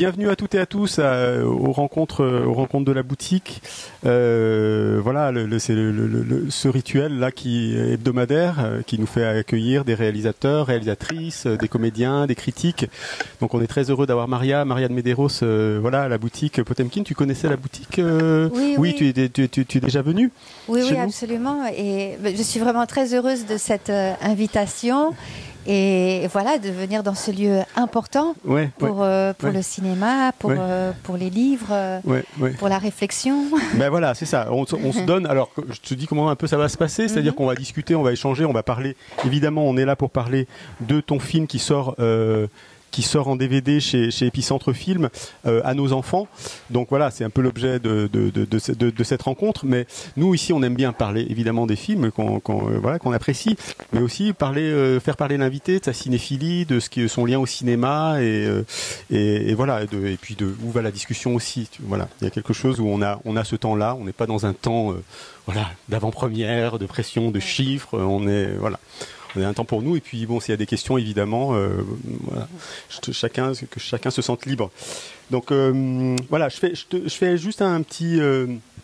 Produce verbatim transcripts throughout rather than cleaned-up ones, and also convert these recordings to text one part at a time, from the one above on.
bienvenue à toutes et à tous à, aux, rencontres, aux rencontres de la boutique. Euh, voilà, le, le, c'est le, le, le, ce rituel-là qui est hebdomadaire, euh, qui nous fait accueillir des réalisateurs, réalisatrices, euh, des comédiens, des critiques. Donc on est très heureux d'avoir Maria, Maria de Medeiros, euh, voilà, à la boutique Potemkin. Tu connaissais la boutique euh, Oui, oui. oui. Tu, es, tu, tu, tu es déjà venue? Oui, oui, nous absolument. Et je suis vraiment très heureuse de cette euh, invitation. Et voilà, de venir dans ce lieu important ouais, pour, ouais, euh, pour ouais. le cinéma, pour, ouais. euh, pour les livres, euh, ouais, ouais. pour la réflexion. Ben voilà, c'est ça. On, on se donne. Alors, je te dis comment un peu ça va se passer. C'est-à-dire mm-hmm. qu'on va discuter, on va échanger, on va parler. Évidemment, on est là pour parler de ton film qui sort. Euh, qui sort en D V D chez, chez Épicentre Film euh, à nos enfants. Donc voilà, c'est un peu l'objet de, de, de, de, de, de cette rencontre. Mais nous, ici, on aime bien parler évidemment des films qu'on qu'on, euh, voilà, qu'on apprécie, mais aussi parler, euh, faire parler l'invité de sa cinéphilie, de ce qui est son lien au cinéma, et, euh, et, et voilà, et, de, et puis de où va la discussion aussi. Tu, voilà, il y a quelque chose où on a, on a ce temps-là, on n'est pas dans un temps euh, voilà, d'avant-première, de pression, de chiffres, on est... Voilà. On a un temps pour nous, et puis bon, s'il y a des questions, évidemment, euh, voilà, je, chacun, que chacun se sente libre. Donc euh, voilà, je fais, je, te, je fais juste un petit, euh,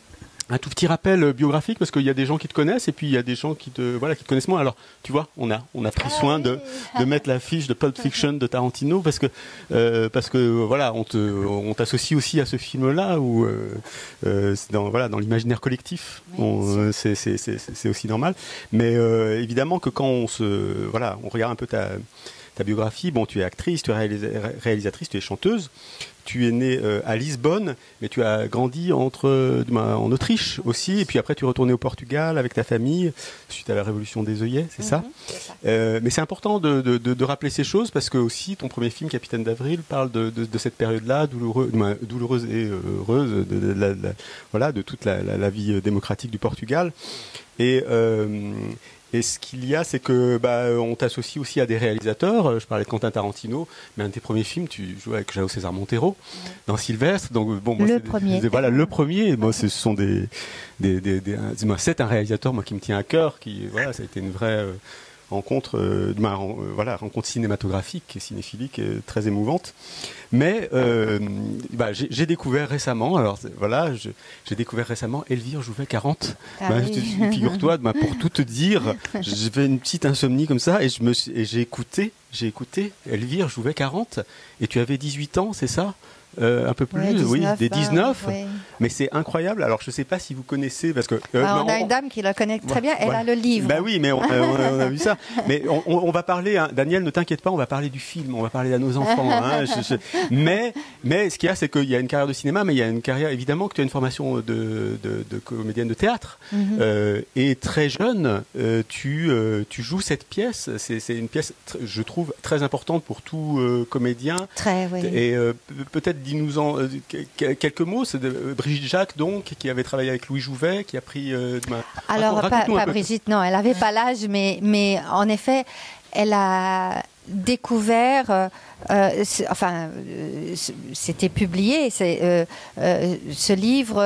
un tout petit rappel biographique, parce qu'il y a des gens qui te connaissent, et puis il y a des gens qui te, voilà, qui te connaissent moins. Alors, tu vois, on a, on a pris ah, soin oui. de, de mettre la fiche de Pulp Fiction de Tarantino, parce que, euh, parce que voilà, on te, on t'associe aussi à ce film-là, où euh, euh, c'est dans, voilà, dans l'imaginaire collectif, oui, c'est, c'est, c'est, c'est aussi normal. Mais euh, évidemment que quand on se, voilà, on regarde un peu ta, ta biographie, bon, tu es actrice, tu es réalisa- réalisatrice, tu es chanteuse. Tu es né euh, à Lisbonne, mais tu as grandi entre, euh, en Autriche aussi, et puis après tu es retourné au Portugal avec ta famille, suite à la révolution des œillets, c'est mm-hmm, ça, c'est ça. Euh, Mais c'est important de, de, de, de rappeler ces choses, parce que aussi ton premier film, Capitaine d'Avril, parle de, de, de cette période-là, douloureuse, douloureuse et heureuse, de, de, de, de, de, voilà, de toute la, la, la vie démocratique du Portugal. Et... Euh, Et ce qu'il y a, c'est que bah, on t'associe aussi à des réalisateurs. Je parlais de Quentin Tarantino, mais un de tes premiers films, tu jouais avec Jao César Montero ouais. dans Sylvestre. Donc bon, moi, le c'est premier. Des, voilà, le premier. Moi, ce sont des, des, des, des un, c'est un réalisateur, moi, qui me tient à cœur. Qui, voilà, ça a été une vraie euh, rencontre, euh, bah, euh, voilà, rencontre cinématographique et cinéphilique euh, très émouvante. Mais euh, bah, j'ai, j'ai découvert récemment, alors voilà, je, j'ai découvert récemment Elvire Jouvet quarante. Ah bah, oui. je, figure-toi, bah, pour tout te dire, j'avais une petite insomnie comme ça, et, je me suis, et j'ai écouté, j'ai écouté Elvire Jouvet quarante, et tu avais dix-huit ans, c'est ça? Euh, un peu plus, ouais, dix-neuf, oui, des dix-neuf. Ouais. Mais c'est incroyable. Alors, je ne sais pas si vous connaissez, parce que... Euh, ah, on bah, a on, une dame qui la connaît très bien, elle ouais. a le livre. Bah oui, mais on, euh, on, a, on a vu ça. Mais on, on, on va parler, hein, Daniel, ne t'inquiète pas, on va parler du film, on va parler à nos enfants. Hein, je, je, mais, mais ce qu'il y a, c'est qu'il y a une carrière de cinéma, mais il y a une carrière, évidemment, que tu as une formation de, de, de comédienne de théâtre. Mm-hmm. Euh, et très jeune, euh, tu, euh, tu joues cette pièce. C'est, c'est une pièce, je trouve, très importante pour tout euh, comédien. Très, oui. Et euh, peut-être, dis-nous-en... Euh, quelques mots, c'est de Brigitte Jacques, donc, qui avait travaillé avec Louis Jouvet, qui a pris... Euh, Alors, pas, pas Brigitte, non, elle n'avait pas l'âge, mais, mais en effet, elle a découvert... Euh, Euh, enfin, euh, c'était publié, c'est, euh, euh, ce livre,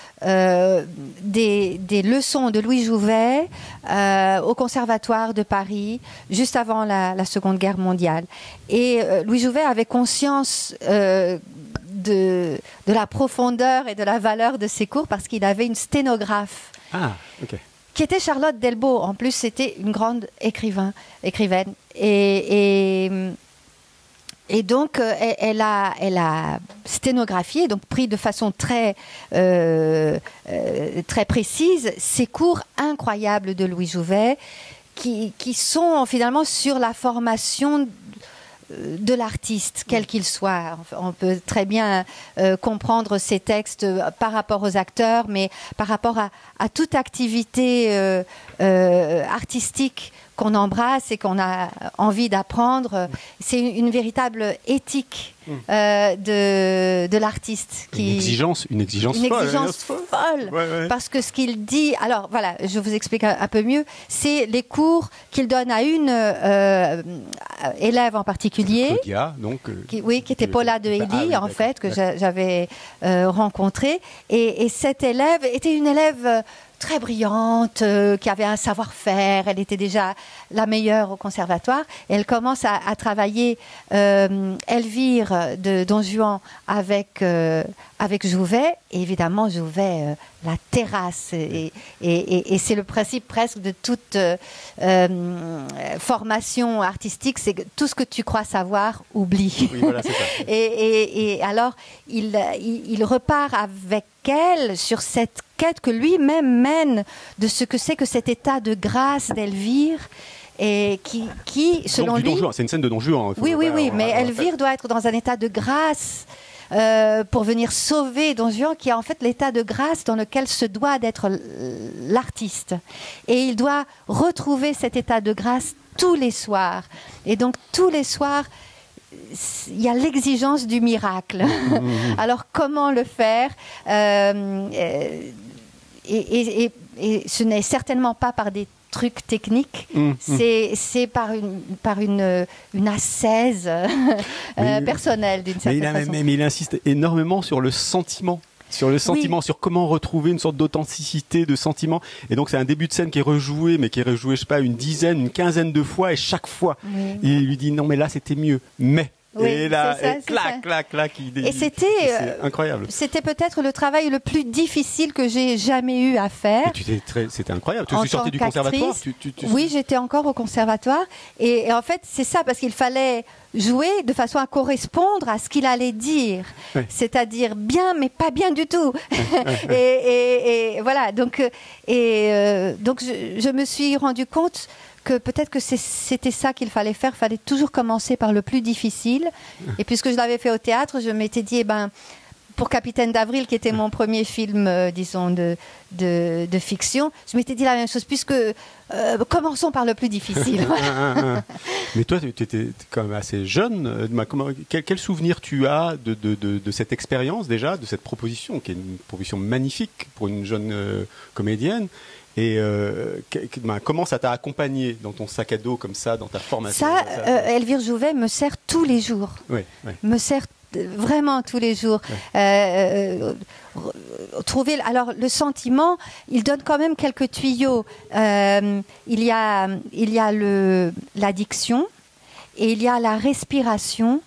euh, des, des leçons de Louis Jouvet euh, au Conservatoire de Paris, juste avant la, la Seconde Guerre mondiale. Et euh, Louis Jouvet avait conscience euh, de, de la profondeur et de la valeur de ses cours, parce qu'il avait une sténographe. Ah, ok. Qui était Charlotte Delbo. En plus, c'était une grande écrivain, écrivaine. Et... et Et donc, euh, elle, elle, a, elle a sténographié, donc pris de façon très, euh, euh, très précise ces cours incroyables de Louis Jouvet, qui, qui sont finalement sur la formation de l'artiste, quel qu'il soit. On peut très bien euh, comprendre ces textes par rapport aux acteurs, mais par rapport à, à toute activité euh, euh, artistique qu'on embrasse et qu'on a envie d'apprendre. C'est une, une véritable éthique euh, de, de l'artiste. Qui, une exigence, une exigence une folle. Une exigence folle. folle ouais, ouais. Parce que ce qu'il dit... Alors, voilà, je vous explique un, un peu mieux. C'est les cours qu'il donne à une euh, élève en particulier. Claudia, donc... Euh, qui, oui, qui était Paula de Hélie, ah, oui, en fait, que j'a, j'avais euh, rencontrée. Et, et cette élève était une élève très brillante, euh, qui avait un savoir-faire. Elle était déjà la meilleure au conservatoire. Et elle commence à, à travailler euh, Elvire de Don Juan avec, euh, avec Jouvet. Et évidemment, Jouvet euh, la terrasse. Et, et, et, et c'est le principe presque de toute euh, euh, formation artistique, c'est que tout ce que tu crois savoir, oublie. Oui, voilà, c'est ça. et, et, et alors, il, il, il repart avec elle sur cette quête que lui-même mène de ce que c'est que cet état de grâce d'Elvire et qui, qui selon Donc, du lui... Don Juan, c'est une scène de Don Juan. Oui, oui, oui, mais on, on, Elvire doit être dans un état de grâce euh, pour venir sauver Don Juan, qui est en fait l'état de grâce dans lequel se doit d'être l'artiste. Et il doit retrouver cet état de grâce tous les soirs. Et donc, tous les soirs, il y a l'exigence du miracle. Mmh. Alors, comment le faire euh, et, et, et, et ce n'est certainement pas par des trucs techniques, mmh. c'est par une, par une, une ascèse euh, personnelle, d'une certaine mais il a, façon. Mais, mais il insiste énormément sur le sentiment. Sur le sentiment, oui. Sur comment retrouver une sorte d'authenticité, de sentiment. Et donc, c'est un début de scène qui est rejoué, mais qui est rejoué, je sais pas, une dizaine, une quinzaine de fois, et chaque fois, oui. il lui dit non, mais là, c'était mieux. Mais. Oui, et là, ça, et clac, clac, clac, il, et c'était incroyable. C'était peut-être le travail le plus difficile que j'ai jamais eu à faire. C'était incroyable. Tu, tu sortais du conservatoire tu, tu, tu... Oui, j'étais encore au conservatoire. Et, et en fait, c'est ça, parce qu'il fallait jouer de façon à correspondre à ce qu'il allait dire. Oui. C'est-à-dire bien, mais pas bien du tout. et, et, et voilà. Donc, et, euh, donc je, je me suis rendu compte que peut-être que c'était ça qu'il fallait faire. Il fallait toujours commencer par le plus difficile. Et puisque je l'avais fait au théâtre, je m'étais dit, eh ben, pour Capitaine d'Avril, qui était mon premier film, euh, disons, de, de, de fiction, je m'étais dit la même chose, puisque euh, commençons par le plus difficile. Mais toi, tu étais quand même assez jeune. Quel, quel souvenir tu as de, de, de, de cette expérience déjà, de cette proposition, qui est une proposition magnifique pour une jeune euh, comédienne? Et euh, ben, comment ça t'a accompagné dans ton sac à dos comme ça, dans ta formation? Ça, euh, Elvire Jouvet me sert tous les jours. Oui, oui. Me sert vraiment tous les jours. Oui. Euh, euh, trouver, alors le sentiment, il donne quand même quelques tuyaux. Euh, il y a, il y a le, l'addiction et il y a la respiration.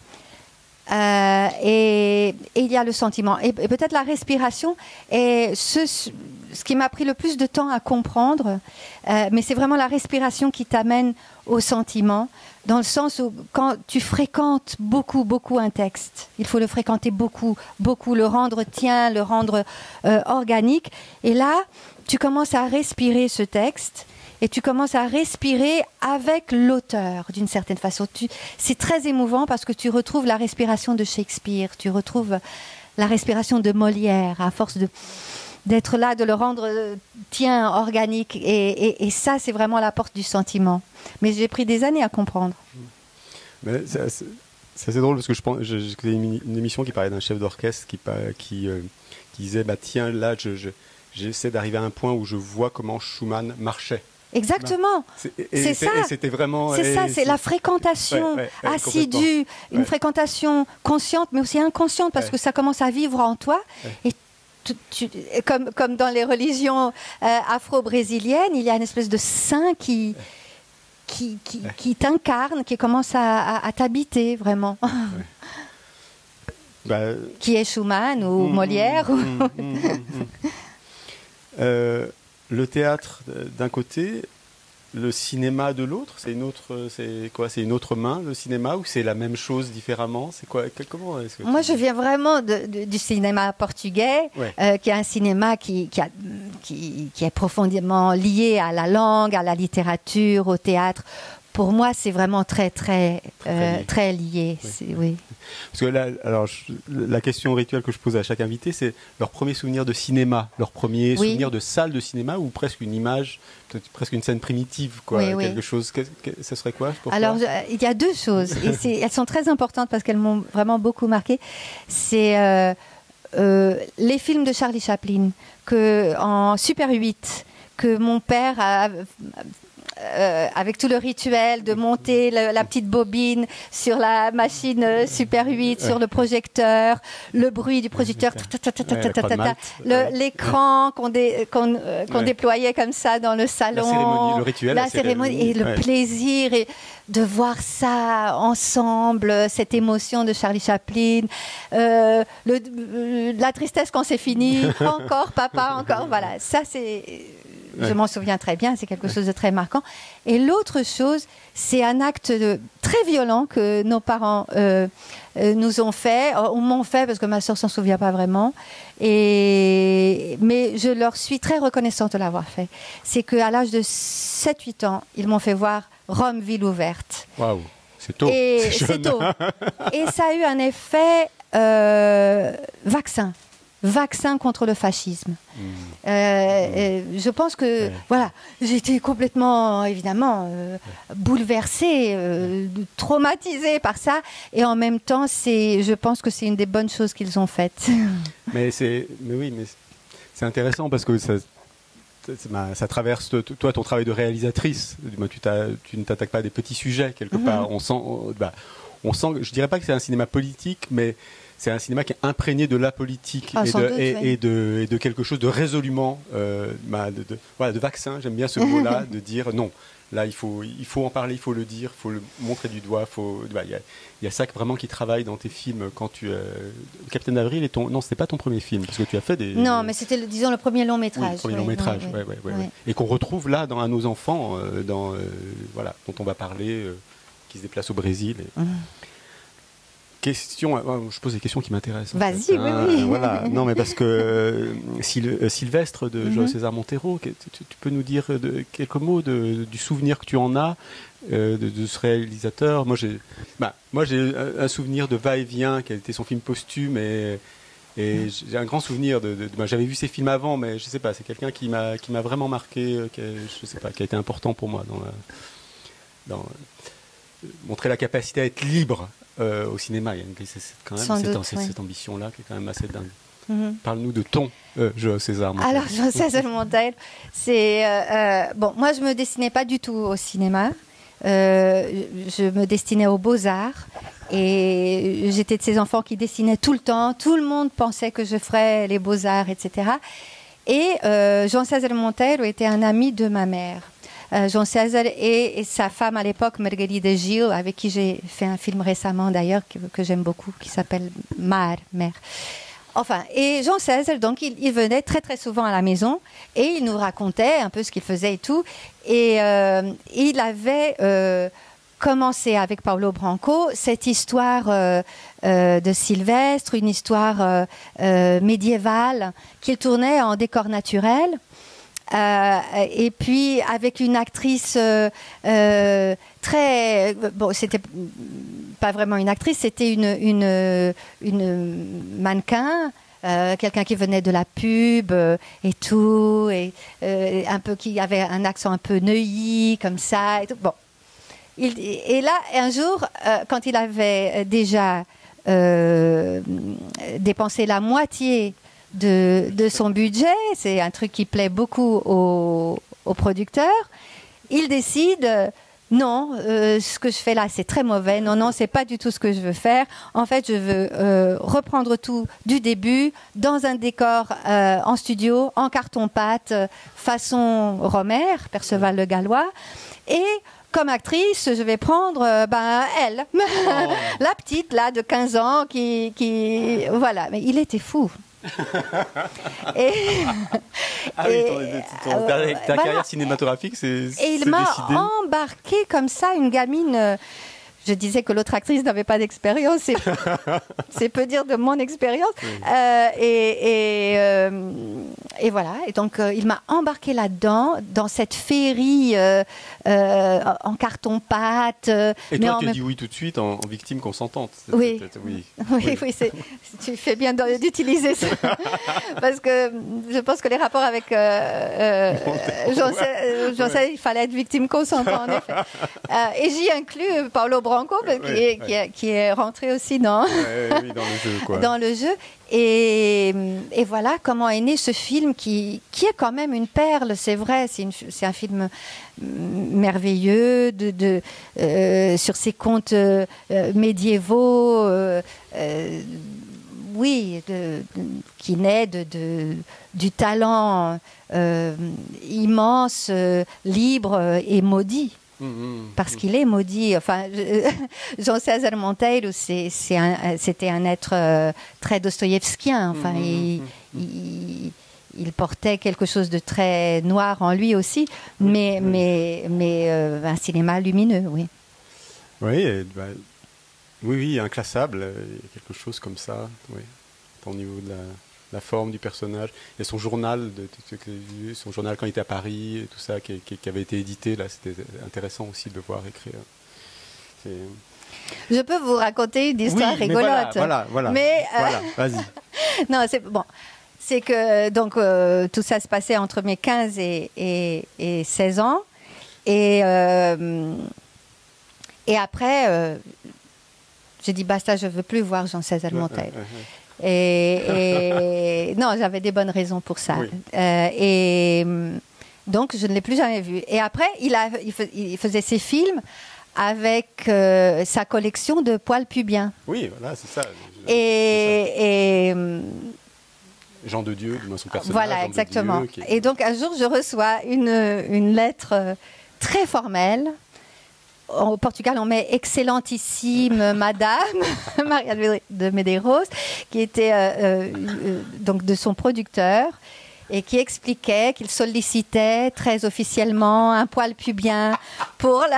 Euh, et, et il y a le sentiment. Et, et peut-être la respiration est ce, ce qui m'a pris le plus de temps à comprendre. Euh, mais c'est vraiment la respiration qui t'amène au sentiment, dans le sens où quand tu fréquentes beaucoup, beaucoup un texte, il faut le fréquenter beaucoup, beaucoup, le rendre tien, le rendre euh, organique. Et là, tu commences à respirer ce texte. Et tu commences à respirer avec l'auteur, d'une certaine façon. C'est très émouvant parce que tu retrouves la respiration de Shakespeare, tu retrouves la respiration de Molière, à force de, d'être là, de le rendre tien, organique. Et, et, et ça, c'est vraiment la porte du sentiment. Mais j'ai pris des années à comprendre. Mais c'est, c'est, c'est assez drôle parce que je pense, j'ai écouté une, une émission qui parlait d'un chef d'orchestre qui, qui, euh, qui disait bah, tiens, là, je, je, j'essaie d'arriver à un point où je vois comment Schumann marchait. Exactement, c'est, c'est ça. C'était vraiment. C'est ça, c'est la fréquentation ouais, ouais, ouais, assidue, une ouais. fréquentation consciente, mais aussi inconsciente, parce ouais. que ça commence à vivre en toi. Ouais. Et tu, tu, comme, comme dans les religions euh, afro-brésiliennes, il y a une espèce de saint qui, ouais. qui, qui, ouais. qui t'incarne, qui commence à, à, à t'habiter vraiment. Ouais. Bah, qui est Schumann ou mmh, Molière. Mmh, ou... mmh, mmh. euh, Le théâtre d'un côté, le cinéma de l'autre, c'est une autre, c'est quoi, c'est une autre main le cinéma ou c'est la même chose différemment? C'est quoi, comment est-ce que Moi, je viens vraiment de, de, du cinéma portugais, ouais. euh, qui est un cinéma qui, qui, a, qui, qui est profondément lié à la langue, à la littérature, au théâtre. Pour moi, c'est vraiment très, très, euh, très lié. Oui. C'est, oui. Parce que là, alors, je, la question rituelle que je pose à chaque invité, c'est leur premier souvenir de cinéma, leur premier oui. souvenir de salle de cinéma ou presque une image, presque une scène primitive, quoi, oui, quelque oui. chose. Que, que, ça serait quoi pour Alors, toi? il y a deux choses, et c'est, elles sont très importantes parce qu'elles m'ont vraiment beaucoup marqué. C'est euh, euh, les films de Charlie Chaplin, que en Super huit, que mon père a euh, avec tout le rituel de monter le, la petite bobine sur la machine Super huit, sur le projecteur, le bruit du projecteur, l'écran qu'on dé, qu'on, euh, qu'on ouais. déployait comme ça dans le salon, la cérémonie, le rituel, la, la cérémonie, cérémonie et le ouais. plaisir et de voir ça ensemble, cette émotion de Charlie Chaplin, euh, le, la tristesse quand c'est fini, encore papa, encore, voilà, ça c'est... Je m'en souviens très bien, c'est quelque chose de très marquant. Et l'autre chose, c'est un acte de, très violent que nos parents euh, euh, nous ont fait, ou m'ont fait, parce que ma sœur s'en souvient pas vraiment. Et, mais je leur suis très reconnaissante de l'avoir fait. C'est qu'à l'âge de sept huit ans, ils m'ont fait voir Rome, ville ouverte. Waouh, c'est tôt. Et c'est, c'est tôt. Et ça a eu un effet euh, vaccin. Vaccin contre le fascisme. Mmh. Euh, euh, je pense que, ouais. voilà, j'ai été complètement, évidemment, euh, bouleversée, euh, traumatisée par ça. Et en même temps, c'est, je pense que c'est une des bonnes choses qu'ils ont faites. Mais, c'est, mais oui, mais c'est intéressant parce que ça, ça, ça traverse, toi, ton travail de réalisatrice. Tu, tu ne t'attaques pas à des petits sujets, quelque mmh. part. On sent, on, bah, on sent, je ne dirais pas que c'est un cinéma politique, mais c'est un cinéma qui est imprégné de la politique ah, et, de, doute, et, oui. et, de, et de quelque chose de résolument euh, de, de, voilà, de vaccin, j'aime bien ce mot-là, de dire non, là il faut, il faut en parler, il faut le dire, il faut le montrer du doigt, il bah, y, y a ça vraiment qui travaille dans tes films. Quand tu, euh, Captain Avril est ton, non, c'était pas ton premier film, parce que tu as fait des... Non, mais c'était, disons, le premier long métrage. Oui, le premier oui, long métrage, oui, ouais, ouais, ouais, oui. ouais. Et qu'on retrouve là dans Un nos enfants, euh, dans, euh, voilà, dont on va parler, euh, qui se déplace au Brésil. Et... Mmh. Question, je pose des questions qui m'intéressent. Vas-y, en fait. oui, hein, oui. Voilà. Non, mais parce que euh, Syl- Sylvestre de Joël mm-hmm. César Montero, tu, tu peux nous dire de, quelques mots de, du souvenir que tu en as euh, de, de ce réalisateur. Moi, j'ai, bah, moi, j'ai un, un souvenir de Va-et-Vient, qui a été son film posthume, et, et j'ai un grand souvenir de. de, de bah, j'avais vu ses films avant, mais je sais pas, c'est quelqu'un qui m'a, qui m'a vraiment marqué, qui a, je sais pas, qui a été important pour moi dans, la, dans euh, montrer la capacité à être libre. Euh, au cinéma, il y a une, c'est, c'est quand même cette, doute, cette, oui. cette ambition-là qui est quand même assez dingue. Mm-hmm. Parle-nous de ton euh, Joël César Montero. Alors, Joël César Montero, c'est... Euh, euh, bon, moi, je ne me destinais pas du tout au cinéma. Euh, je me destinais aux beaux-arts. Et j'étais de ces enfants qui dessinaient tout le temps. Tout le monde pensait que je ferais les beaux-arts, et cetera. Et euh, Joël César Montero était un ami de ma mère. Euh, Jean César et, et sa femme à l'époque, Margarida Gil, avec qui j'ai fait un film récemment d'ailleurs, que, que j'aime beaucoup, qui s'appelle Mar, Mère. Enfin, et Jean César, donc, il, il venait très très souvent à la maison et il nous racontait un peu ce qu'il faisait et tout. Et euh, il avait euh, commencé avec Paulo Branco cette histoire euh, euh, de Sylvestre, une histoire euh, euh, médiévale qu'il tournait en décor naturel. Euh, et puis avec une actrice euh, euh, très bon, c'était pas vraiment une actrice, c'était une une une mannequin, euh, quelqu'un qui venait de la pub euh, et tout, et euh, un peu qui avait un accent un peu neuilly comme ça. Et tout. Bon, il, et là un jour, euh, quand il avait déjà euh, dépensé la moitié De, de son budget, c'est un truc qui plaît beaucoup aux, aux producteurs, il décide, euh, non, euh, ce que je fais là, c'est très mauvais, non, non, c'est pas du tout ce que je veux faire. En fait, je veux euh, reprendre tout du début, dans un décor euh, en studio, en carton-pâte, façon Romer, Perceval le Gallois, et comme actrice, je vais prendre euh, ben, elle, oh. la petite là de quinze ans, qui, qui... Voilà, mais il était fou. et, ah et, oui, ton, ton, ta, ta voilà. carrière cinématographique, c'est, c'est Et il m'a décidé. embarqué comme ça, une gamine. Euh, je disais que l'autre actrice n'avait pas d'expérience, c'est, c'est peu dire de mon expérience. Oui. Euh, et, et, euh, et voilà, et donc euh, il m'a embarqué là-dedans, dans cette féerie euh, euh, en carton-pâte. Euh, et toi, tu as dit oui tout de suite en, en victime consentante. Oui. oui, oui, oui, oui c'est, tu fais bien d'utiliser ça. Parce que je pense que les rapports avec euh, euh, Jean, Jean ouais. il fallait être victime consentante, en effet. Euh, et j'y inclus Paulo Branco, Branco, ouais, qui, est, ouais. qui, est, qui est rentré aussi dans, ouais, oui, dans le jeu. Quoi. dans le jeu. Et, et voilà comment est né ce film qui, qui est quand même une perle, c'est vrai. C'est, une, c'est un film merveilleux de, de, euh, sur ces contes euh, médiévaux. Euh, euh, oui, de, de, qui naît de, de, du talent euh, immense, euh, libre et maudit. Mmh, parce mmh. qu'il est maudit. Enfin, Jean César Monteiro, c'est, c'est un, c'était un être euh, très dostoïevskien. Enfin, mmh, il, mmh. il, il portait quelque chose de très noir en lui aussi, mais, mmh. mais, mais euh, un cinéma lumineux, oui. Oui, et, bah, oui, oui, inclassable, quelque chose comme ça, oui, au niveau de la, la forme du personnage. Et son journal, de, de, de, son journal quand il était à Paris, et tout ça, qui, qui, qui avait été édité, là, c'était intéressant aussi de le voir écrire. C'est... Je peux vous raconter une histoire oui, rigolote. Voilà, voilà, voilà. Mais, euh... voilà vas-y. non, c'est bon. C'est que donc euh, tout ça se passait entre mes quinze et, et, et seize ans. Et, euh, et après, euh, j'ai dit basta, je ne veux plus voir Jean César Monteiro. Et, et non, j'avais des bonnes raisons pour ça. Oui. Euh, et donc, je ne l'ai plus jamais vu. Et après, il, a, il, fais, il faisait ses films avec euh, sa collection de poils pubiens. Oui, voilà, c'est ça. Et, c'est ça. et Jean de Dieu, son personnage. Voilà, Jean exactement. De Dieu, est... Et donc, un jour, je reçois une, une lettre très formelle. Au Portugal, on met excellentissime Madame Maria de Medeiros, qui était euh, euh, donc de son producteur et qui expliquait qu'il sollicitait très officiellement un poil pubien pour la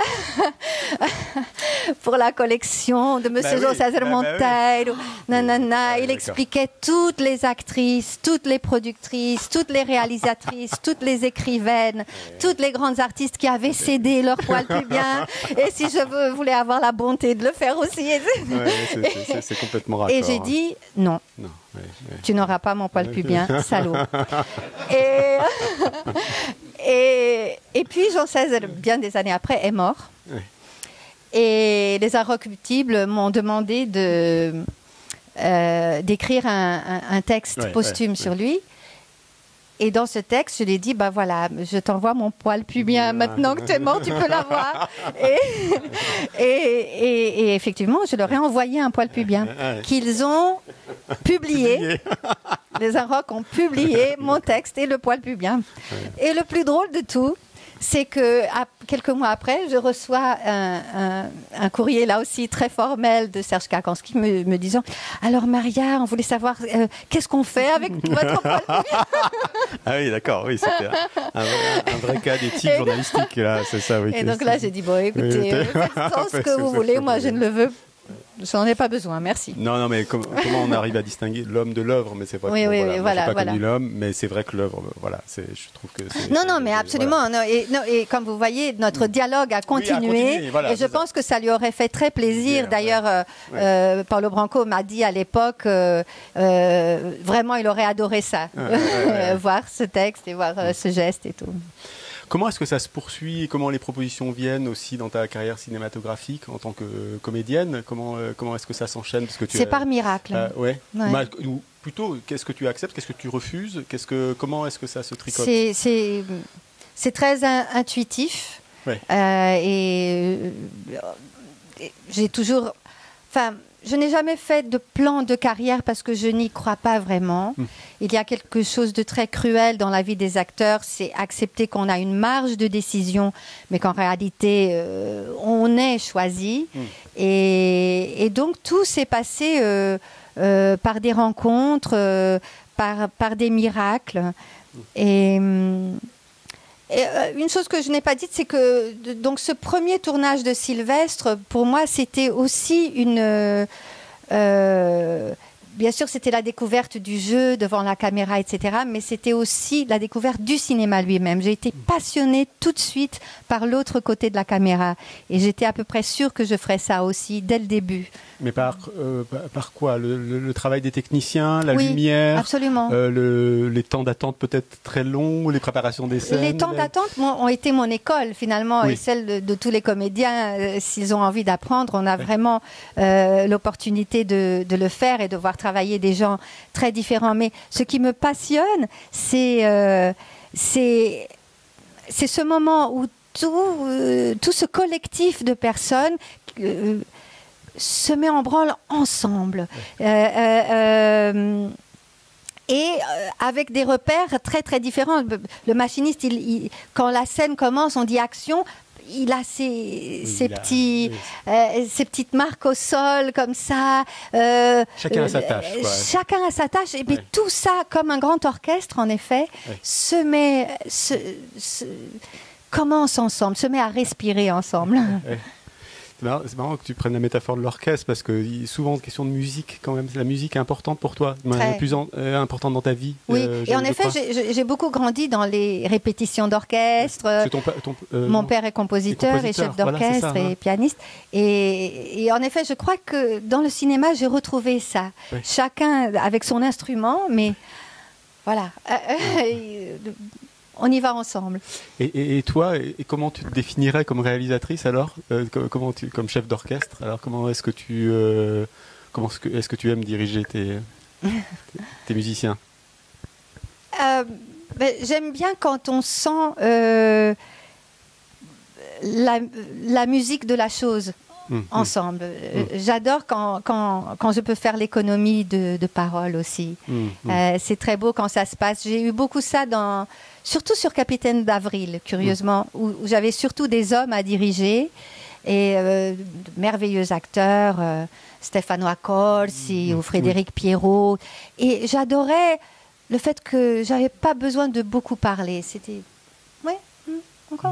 pour la collection de Monsieur Jean César Monteiro. Nanana, il expliquait toutes les actrices, toutes les productrices, toutes les réalisatrices, toutes les écrivaines, toutes les grandes artistes qui avaient cédé leur poil pubien. Et si je veux, voulais avoir la bonté de le faire aussi. Ouais, c'est, c'est, c'est complètement raccord. Et j'ai dit non. non. Ouais, ouais. Tu n'auras pas mon poil pubien, salaud. et, et, et puis Jean César, bien des années après, est mort. Ouais. Et les Inrecuptibles m'ont demandé de, euh, d'écrire un, un, un texte ouais, posthume ouais, sur ouais. lui. Et dans ce texte, je lui ai dit, bah voilà, je t'envoie mon poil pubien. Maintenant que tu es mort, tu peux l'avoir. Et, et, et, et effectivement, je leur ai envoyé un poil pubien qu'ils ont publié. Les Inrocs ont publié mon texte et le poil pubien. Et le plus drôle de tout, c'est que à, quelques mois après, je reçois un, un, un courrier là aussi très formel de Serge Kakanski me, me disant « Alors Maria, on voulait savoir euh, qu'est-ce qu'on fait avec votre poil pubien ?» Ah oui, d'accord, oui, c'était un, un, un vrai cas d'éthique et journalistique, là, c'est ça. Oui, et donc là, j'ai dit « Bon, écoutez, euh, faites ce que vous voulez, moi je ne le veux je n'en ai pas besoin, merci. » Non, non, mais com- comment on arrive à distinguer l'homme de l'œuvre? Mais c'est vrai oui, que oui, voilà, oui, moi, voilà, j'ai pas voilà. connu l'homme, mais c'est vrai que l'œuvre, voilà, c'est, je trouve que c'est... Non, c'est, non, mais c'est, absolument. Voilà. Non, et, non, et comme vous voyez, notre dialogue a continué. Oui, a continué voilà, et je pense ça. que ça lui aurait fait très plaisir. Yeah, D'ailleurs, ouais. Euh, euh, Paulo Branco m'a dit à l'époque, euh, euh, vraiment, il aurait adoré ça. Ouais, ouais, ouais. Voir ce texte et voir euh, ce geste et tout. Comment est-ce que ça se poursuit et comment les propositions viennent aussi dans ta carrière cinématographique en tant que euh, comédienne? Comment, euh, comment est-ce que ça s'enchaîne? Parce que tu C'est as, par miracle. Euh, ouais. ouais. Mal, ou plutôt, qu'est-ce que tu acceptes? Qu'est-ce que tu refuses? Qu'est-ce que, comment est-ce que ça se tricote? C'est, c'est, c'est très in- intuitif. Ouais. Euh, et, et j'ai toujours... Enfin, je n'ai jamais fait de plan de carrière parce que je n'y crois pas vraiment. Mmh. Il y a quelque chose de très cruel dans la vie des acteurs, c'est accepter qu'on a une marge de décision, mais qu'en réalité, euh, on est choisi. Mmh. Et, et donc, tout s'est passé euh, euh, par des rencontres, euh, par, par des miracles. Mmh. Et... Hum, Et euh, une chose que je n'ai pas dite, c'est que de, donc ce premier tournage de Sylvestre, pour moi, c'était aussi une, euh, bien sûr, c'était la découverte du jeu devant la caméra, et cetera. Mais c'était aussi la découverte du cinéma lui-même. J'ai été passionnée tout de suite par l'autre côté de la caméra. Et j'étais à peu près sûre que je ferais ça aussi dès le début. Mais par, euh, par, par quoi le, le, le travail des techniciens, la oui, lumière, absolument. Euh, le, les temps d'attente peut-être très longs, les préparations des scènes. Les temps d'attente ont été mon école finalement, oui. et celle de, de tous les comédiens. Euh, S'ils ont envie d'apprendre, on a oui. vraiment euh, l'opportunité de, de le faire et de voir travailler des gens très différents. Mais ce qui me passionne, c'est euh, c'est c'est ce moment où tout euh, tout ce collectif de personnes euh, se met en branle ensemble. Oui. Euh, euh, euh, et avec des repères très très différents. Le machiniste, il, il, quand la scène commence, on dit action, il a ses, oui, ses, il petits, a, oui. euh, ses petites marques au sol comme ça. Euh, chacun a sa tâche. Quoi. Chacun a sa tâche. Et puis oui. tout ça, comme un grand orchestre, en effet, oui. se met, se, se, commence ensemble, se met à respirer ensemble. Oui. C'est marrant, c'est marrant que tu prennes la métaphore de l'orchestre parce que souvent, question de musique, quand même, la musique est importante pour toi, Très. plus en, euh, importante dans ta vie. Oui, euh, et en effet, j'ai, j'ai beaucoup grandi dans les répétitions d'orchestre. Ton, ton, euh, Mon père est compositeur, compositeur et chef d'orchestre voilà, ça, et hein. pianiste. Et, et en effet, je crois que dans le cinéma, j'ai retrouvé ça. Oui. Chacun avec son instrument, mais voilà. On y va ensemble. Et, et, et toi, et comment tu te définirais comme réalisatrice alors, euh, comment tu, comme chef d'orchestre? Alors comment est-ce que tu, euh, comment est-ce que, est-ce que tu aimes diriger tes, tes, tes musiciens? euh, ben, J'aime bien quand on sent euh, la, la musique de la chose. Mmh, ensemble. Mmh. J'adore quand, quand, quand je peux faire l'économie de, de paroles aussi. Mmh, euh, c'est très beau quand ça se passe. J'ai eu beaucoup ça, dans, surtout sur Capitaine d'Avril, curieusement, où, où j'avais surtout des hommes à diriger et euh, de merveilleux acteurs, euh, Stefano Accorsi ou Frédéric Pierrot. Et j'adorais le fait que j'avais pas besoin de beaucoup parler. C'était... Oui, encore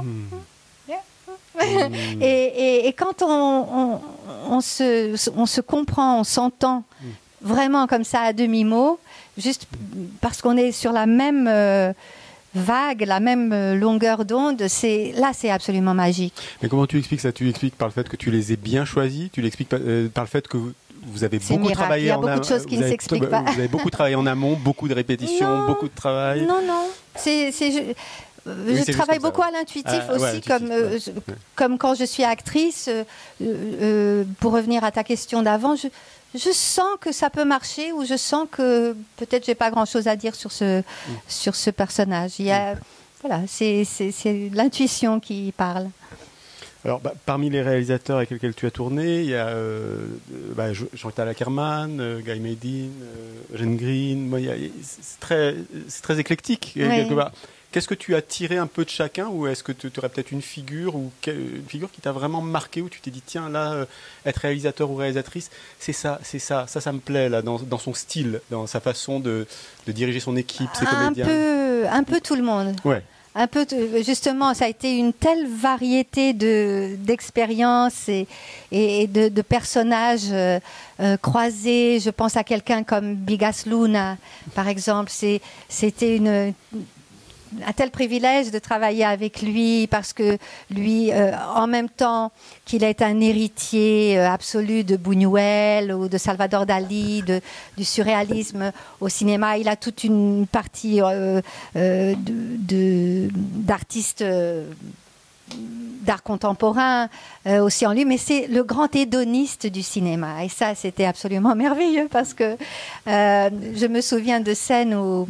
et, et, et quand on, on, on, se, on se comprend, on s'entend mm. vraiment comme ça à demi-mot, juste parce qu'on est sur la même euh, vague, la même euh, longueur d'onde, c'est, là c'est absolument magique. Mais comment tu expliques ça? Tu l'expliques par le fait que tu les aies bien choisis? Tu l'expliques par, euh, par le fait que vous avez c'est beaucoup miracle. travaillé en amont? Il y a beaucoup de choses qui ne s'expliquent pas. Vous avez beaucoup travaillé en amont, beaucoup de répétitions, non, beaucoup de travail? Non, non. C'est... c'est je... Oui, je travaille beaucoup ça, à l'intuitif ah, aussi, ouais, comme, euh, ouais. comme quand je suis actrice. Euh, euh, pour revenir à ta question d'avant, je, je sens que ça peut marcher ou je sens que peut-être j'ai pas grand-chose à dire sur ce, mm. sur ce personnage. Il y a, mm. voilà, c'est, c'est, c'est l'intuition qui parle. Alors, bah, parmi les réalisateurs avec lesquels tu as tourné, il y a euh, bah, Jean-Claude Ackerman, euh, Guy Meinding, euh, Eugene Green. Bon, il y a, c'est, très, c'est très éclectique, oui. quelque part. Qu'est-ce que tu as tiré un peu de chacun, ou est-ce que tu aurais peut-être une figure ou une figure qui t'a vraiment marqué, où tu t'es dit tiens là euh, être réalisateur ou réalisatrice, c'est ça, c'est ça, ça, ça me plaît là dans, dans son style, dans sa façon de, de diriger son équipe, ses comédiens. Un peu, un peu tout le monde. Ouais. Un peu, justement, ça a été une telle variété de, d'expériences et, et de, de personnages euh, euh, croisés. Je pense à quelqu'un comme Bigas Luna, par exemple. C'est, c'était une... un tel privilège de travailler avec lui parce que lui, euh, en même temps qu'il est un héritier euh, absolu de Buñuel ou de Salvador Dali, de, du surréalisme au cinéma, il a toute une partie euh, euh, de, de, d'artistes euh, d'art contemporain euh, aussi en lui, mais c'est le grand hédoniste du cinéma. Et ça, c'était absolument merveilleux parce que euh, je me souviens de scènes où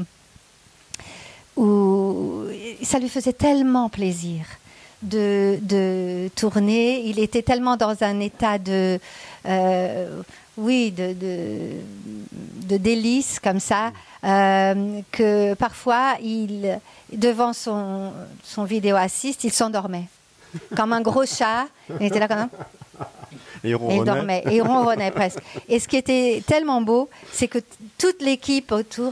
où ça lui faisait tellement plaisir de, de tourner. Il était tellement dans un état de, euh, oui, de, de, de délice comme ça, euh, que parfois, il, devant son, son vidéo assist, il s'endormait. Comme un gros chat. Il était là comme ça. Et il ronronnait. Et il dormait. Et il ronronnait presque. Et ce qui était tellement beau, c'est que toute l'équipe autour...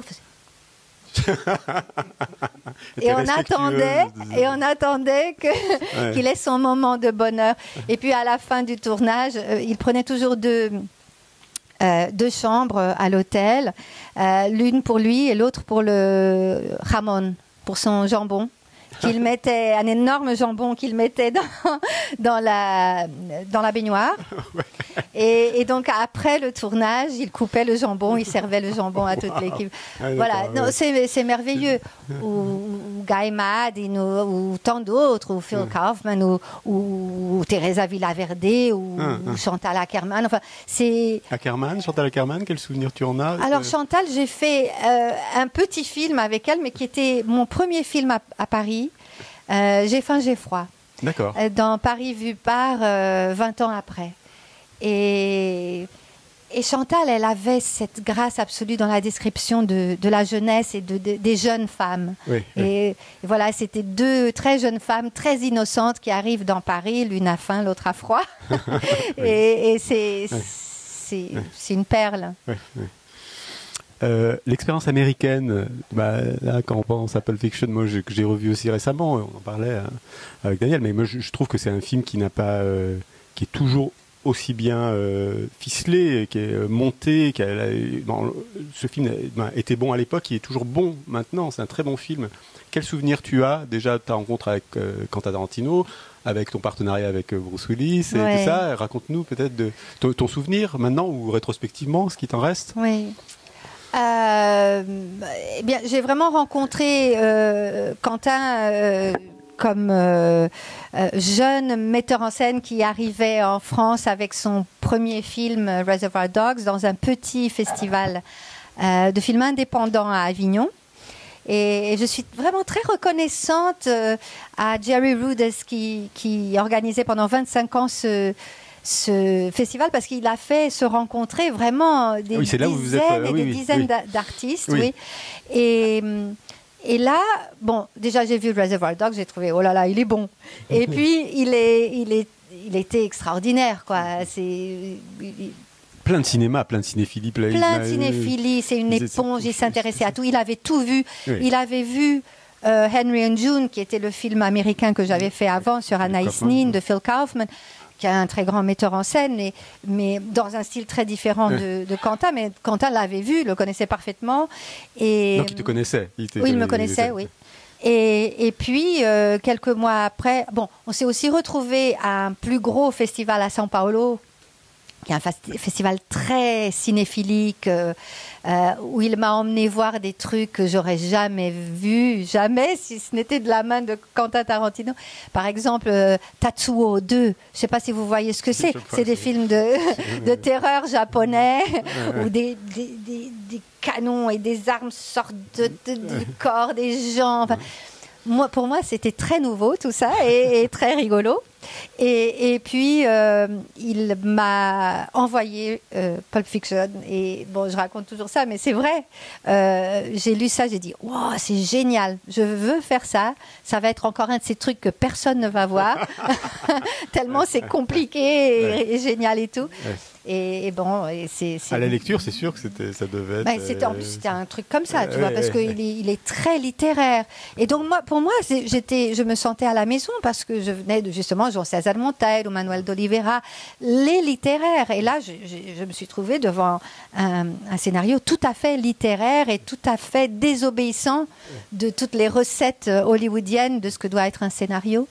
et on attendait et on attendait que, ouais. qu'il ait son moment de bonheur. Et puis à la fin du tournage, euh, il prenait toujours deux, euh, deux chambres à l'hôtel, euh, l'une pour lui et l'autre pour le jamon, pour son jambon. Qu'il mettait, un énorme jambon qu'il mettait dans, dans, la, dans la baignoire. Et, et donc, après le tournage, il coupait le jambon, il servait le jambon à toute l'équipe. Ah, voilà, non, ouais. c'est, c'est merveilleux. Ou, ou Guy Maddin, ou, ou tant d'autres, ou Phil ouais. Kaufman, ou, ou, ou Teresa Villaverde, ou, ah, ou Chantal Akerman. Enfin, c'est... Akerman, Chantal Akerman, quel souvenir tu en as? Alors, Chantal, j'ai fait euh, un petit film avec elle, mais qui était mon premier film à, à Paris. Euh, j'ai faim, j'ai froid. D'accord. Euh, dans Paris vu par euh, vingt ans après. Et, et Chantal, elle avait cette grâce absolue dans la description de, de la jeunesse et de, de, des jeunes femmes. Oui, et, oui. et voilà, c'était deux très jeunes femmes, très innocentes, qui arrivent dans Paris, l'une a faim, l'autre a froid. oui. Et, et c'est, oui. c'est, oui. c'est une perle. Oui, oui. Euh, l'expérience américaine, bah, là, quand on pense à Pulp Fiction, moi, je, que j'ai revu aussi récemment, on en parlait hein, avec Daniel, mais moi, je, je trouve que c'est un film qui n'a pas, euh, qui est toujours aussi bien euh, ficelé, qui est monté, qui a, bon, ce film ben, était bon à l'époque, il est toujours bon maintenant, c'est un très bon film. Quel souvenir tu as déjà de ta rencontre avec euh, Quentin Tarantino, avec ton partenariat avec Bruce Willis et ouais. tout ça? Raconte-nous peut-être de ton, ton souvenir maintenant ou rétrospectivement, ce qui t'en reste. Oui. Euh, eh bien, j'ai vraiment rencontré euh, Quentin euh, comme euh, euh, jeune metteur en scène qui arrivait en France avec son premier film Reservoir Dogs dans un petit festival euh, de films indépendants à Avignon. Et, et je suis vraiment très reconnaissante euh, à Jerry Rudess qui, qui organisait pendant vingt-cinq ans ce ce festival parce qu'il a fait se rencontrer vraiment des oui, dizaines êtes, euh, et oui, des oui, dizaines oui. d'artistes. Oui. Oui. Et, et là, bon, déjà j'ai vu Reservoir Dogs, j'ai trouvé, oh là là, il est bon. Et puis, il, est, il, est, il était extraordinaire, quoi. C'est... Il, plein de cinéma, plein de cinéphilie. Plein, plein de cinéphilie, c'est une éponge, il s'intéressait à tout. Il avait tout vu. Oui. Il avait vu euh, Henry and June, qui était le film américain que j'avais fait avant sur Anaïs Nin de Phil Kaufman, qui est un très grand metteur en scène, mais, mais dans un style très différent de, de Quentin. Mais Quentin l'avait vu, le connaissait parfaitement. Et, donc il te connaissait. Il oui, il me connaissait, oui. Et, et puis, euh, quelques mois après, bon, on s'est aussi retrouvés à un plus gros festival à São Paulo, qui est un fasti- festival très cinéphilique, euh, euh, où il m'a emmené voir des trucs que j'aurais jamais vus, jamais, si ce n'était de la main de Quentin Tarantino. Par exemple, euh, Tatsuo deux, je ne sais pas si vous voyez ce que c'est. C'est des films de, de terreur japonais, où des, des, des, des canons et des armes sortent de, de, du corps des gens. Enfin, moi, pour moi, c'était très nouveau tout ça et, et très rigolo. Et, et puis, euh, il m'a envoyé euh, Pulp Fiction. Et bon, je raconte toujours ça, mais c'est vrai. Euh, j'ai lu ça, j'ai dit, wow, c'est génial. Je veux faire ça. Ça va être encore un de ces trucs que personne ne va voir. Tellement c'est compliqué et, ouais. et génial et tout. Ouais. Et, et bon, et c'est, c'est... à la lecture, c'est sûr que c'était, ça devait être. Ben, c'était, en plus, c'était un truc comme ça, tu euh, vois, parce qu'il est, il est très littéraire. Et donc, moi, pour moi, c'est, j'étais, je me sentais à la maison parce que je venais de, justement, Jean César Monteiro, Manuel d'Oliveira, les littéraires. Et là, je, je, je me suis trouvée devant un, un scénario tout à fait littéraire et tout à fait désobéissant de toutes les recettes hollywoodiennes de ce que doit être un scénario.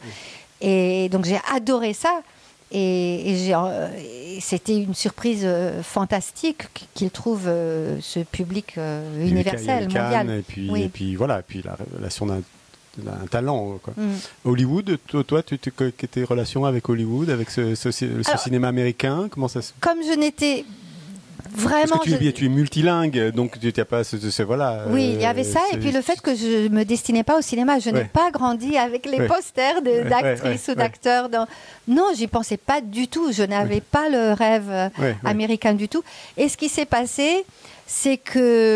Et donc, j'ai adoré ça. Et, et, j'ai, et c'était une surprise euh, fantastique qu'il trouve euh, ce public euh, universel, mondial. Et puis, oui. et puis voilà, et puis la relation d'un, d'un talent. Quoi. Mm. Hollywood, toi, toi tu, tu, tes relations avec Hollywood, avec ce, ce, ce Alors, cinéma américain, comment ça se... Comme je n'étais... Vraiment, Parce que tu, je... tu es multilingue, donc tu n'as pas ce, ce voilà. Oui, il y avait ça, et puis le fait que je me destinais pas au cinéma, je ouais. n'ai pas grandi avec les ouais. posters de, ouais, d'actrices ouais, ouais, ou d'acteurs. Dans... Non, j'y pensais pas du tout. Je n'avais ouais. pas le rêve ouais, américain ouais. du tout. Et ce qui s'est passé, c'est que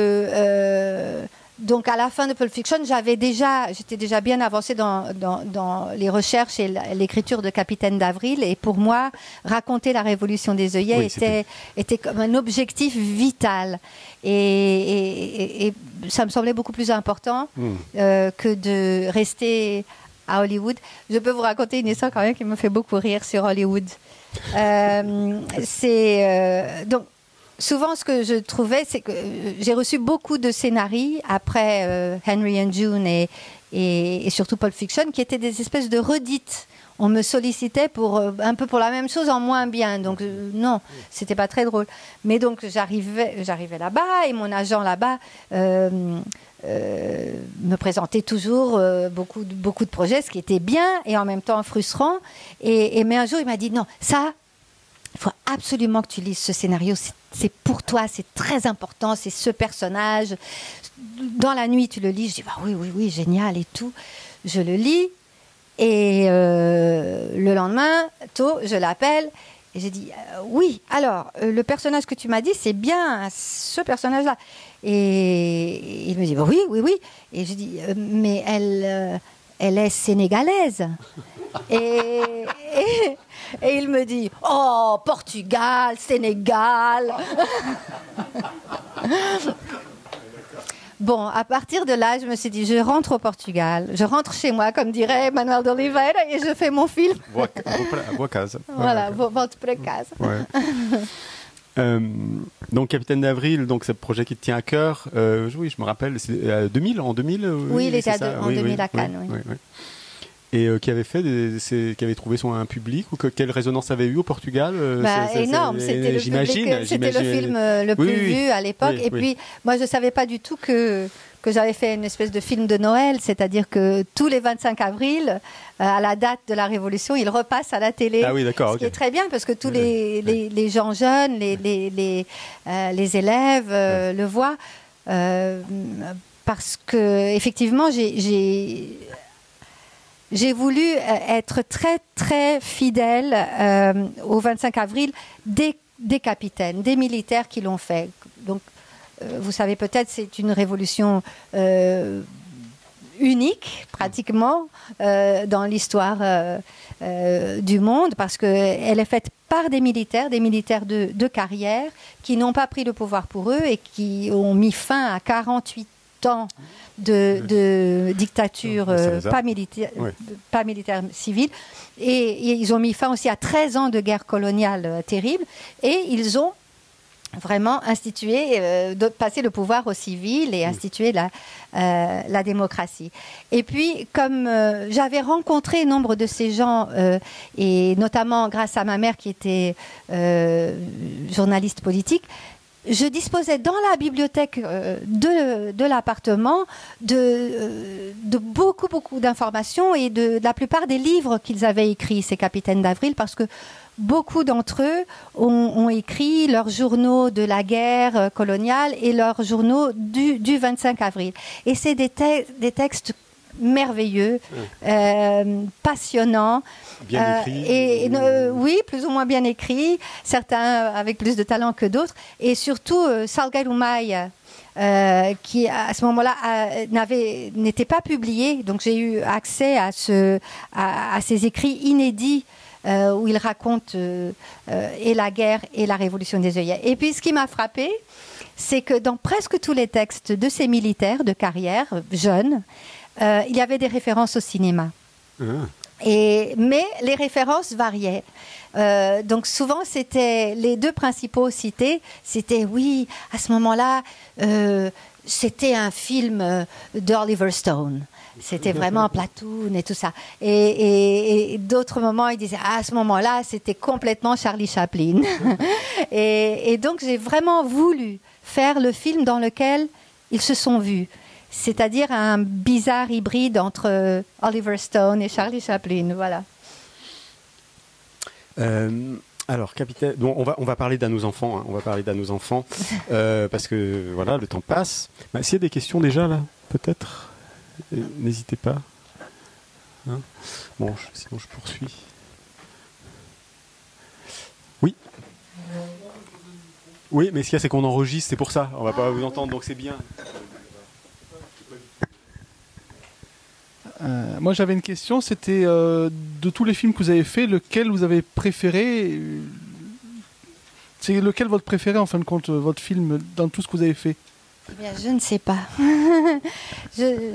euh, donc à la fin de Pulp Fiction, j'avais déjà, j'étais déjà bien avancée dans, dans, dans les recherches et l'écriture de Capitaine d'Avril. Et pour moi, raconter la révolution des œillets oui, était, était comme un objectif vital. Et, et, et, et ça me semblait beaucoup plus important mm. euh, que de rester à Hollywood. Je peux vous raconter une histoire quand même qui me fait beaucoup rire sur Hollywood. euh, c'est euh, donc souvent, ce que je trouvais, c'est que euh, j'ai reçu beaucoup de scénarios après euh, Henry and June et, et, et surtout Pulp Fiction, qui étaient des espèces de redites. On me sollicitait pour euh, un peu pour la même chose en moins bien, donc euh, non, c'était pas très drôle. Mais donc j'arrivais, j'arrivais là-bas et mon agent là-bas euh, euh, me présentait toujours euh, beaucoup, de, beaucoup de projets, ce qui était bien et en même temps frustrant. Et, et mais un jour il m'a dit non, ça, il faut absolument que tu lises ce scénario. C'est, c'est pour toi, c'est très important, c'est ce personnage. Dans la nuit, tu le lis. Je dis bah oui, oui, oui, génial et tout. Je le lis. Et euh, le lendemain, tôt, je l'appelle et j'ai dit euh, oui, alors, euh, le personnage que tu m'as dit, c'est bien ce personnage-là. Et il me dit bah, oui, oui, oui. Et je dis euh, mais elle, euh, elle est sénégalaise. et, et, et il me dit oh, Portugal, Sénégal. Bon, à partir de là, je me suis dit, je rentre au Portugal, je rentre chez moi, comme dirait Manuel de Oliveira, et je fais mon film. Boa, boa casa. Voilà, ouais, volto para casa. Ouais. euh, donc, Capitaine d'Avril, donc, c'est le projet qui te tient à cœur. Euh, oui, je me rappelle, c'est euh, deux mille, en deux mille Oui, oui, il était à de, en oui, deux mille oui, à Cannes, oui. oui, oui, oui. Et euh, qui avait fait, des, c'est, qui avait trouvé son un public ou que, quelle résonance avait eu au Portugal euh, bah, c'est, c'est, énorme, c'est, c'était, le, j'imagine, public, c'était j'imagine. le film euh, le oui, plus oui, vu à l'époque. oui, et oui. puis, moi, je ne savais pas du tout que, que j'avais fait une espèce de film de Noël, c'est-à-dire que tous les vingt-cinq avril, euh, à la date de la Révolution, il repasse à la télé. Ah oui, d'accord. Ce Okay. qui est très bien parce que tous les, les, les gens jeunes, les, les, les, euh, les élèves euh, ouais. le voient. Euh, parce que, effectivement, j'ai. j'ai J'ai voulu être très, très fidèle euh, au vingt-cinq avril des, des capitaines, des militaires qui l'ont fait. Donc, euh, vous savez peut-être, c'est une révolution euh, unique, pratiquement, euh, dans l'histoire euh, euh, du monde, parce qu'elle est faite par des militaires, des militaires de, de carrière, qui n'ont pas pris le pouvoir pour eux et qui ont mis fin à quarante-huit ans de, de dictature euh, pas, militaire, oui. pas militaire civile. Et, et ils ont mis fin aussi à treize ans de guerre coloniale euh, terrible. Et ils ont vraiment institué, euh, de passer le pouvoir aux civils et institué la, euh, la démocratie. Et puis, comme euh, j'avais rencontré nombre de ces gens, euh, et notamment grâce à ma mère qui était euh, journaliste politique, je disposais dans la bibliothèque euh, de, de l'appartement de, euh, de beaucoup, beaucoup d'informations et de, de la plupart des livres qu'ils avaient écrits, ces capitaines d'Avril, parce que beaucoup d'entre eux ont, ont écrit leurs journaux de la guerre euh, coloniale et leurs journaux du, du vingt-cinq avril. Et c'est des, te- des textes merveilleux, euh, passionnants. Bien écrit. Euh, et, et euh, oui, plus ou moins bien écrit, certains avec plus de talent que d'autres. Et surtout, euh, Salgueiro Maia, euh, qui à ce moment-là euh, n'avait, n'était pas publié. Donc j'ai eu accès à, ce, à, à ces écrits inédits euh, où il raconte euh, euh, et la guerre et la révolution des œillets. Et puis ce qui m'a frappé, c'est que dans presque tous les textes de ces militaires de carrière, jeunes, euh, il y avait des références au cinéma. Ah. Et, mais les références variaient. Euh, donc souvent, c'était les deux principaux cités. C'était, oui, à ce moment-là, euh, c'était un film d'Oliver Stone. C'était vraiment Platoon et tout ça. Et, et, et d'autres moments, ils disaient, ah, à ce moment-là, c'était complètement Charlie Chaplin. et, et donc, j'ai vraiment voulu faire le film dans lequel ils se sont vus. C'est-à-dire un bizarre hybride entre Oliver Stone et Charlie Chaplin, voilà. Euh, alors, capitaine, bon, on va on va parler d'à nos enfants, hein, on va parler d'à nos enfants, euh, parce que voilà, le temps passe. Bah, s'il y a des questions déjà là, peut-être, euh, n'hésitez pas. Hein bon, je, sinon je poursuis. Oui. Oui, mais ce qu'il y a, c'est qu'on enregistre, c'est pour ça. On va pas vous entendre, donc c'est bien. Euh, moi j'avais une question, c'était euh, de tous les films que vous avez fait, lequel vous avez préféré? C'est lequel votre préféré en fin de compte, votre film dans tout ce que vous avez fait? Eh bien, je ne sais pas. je,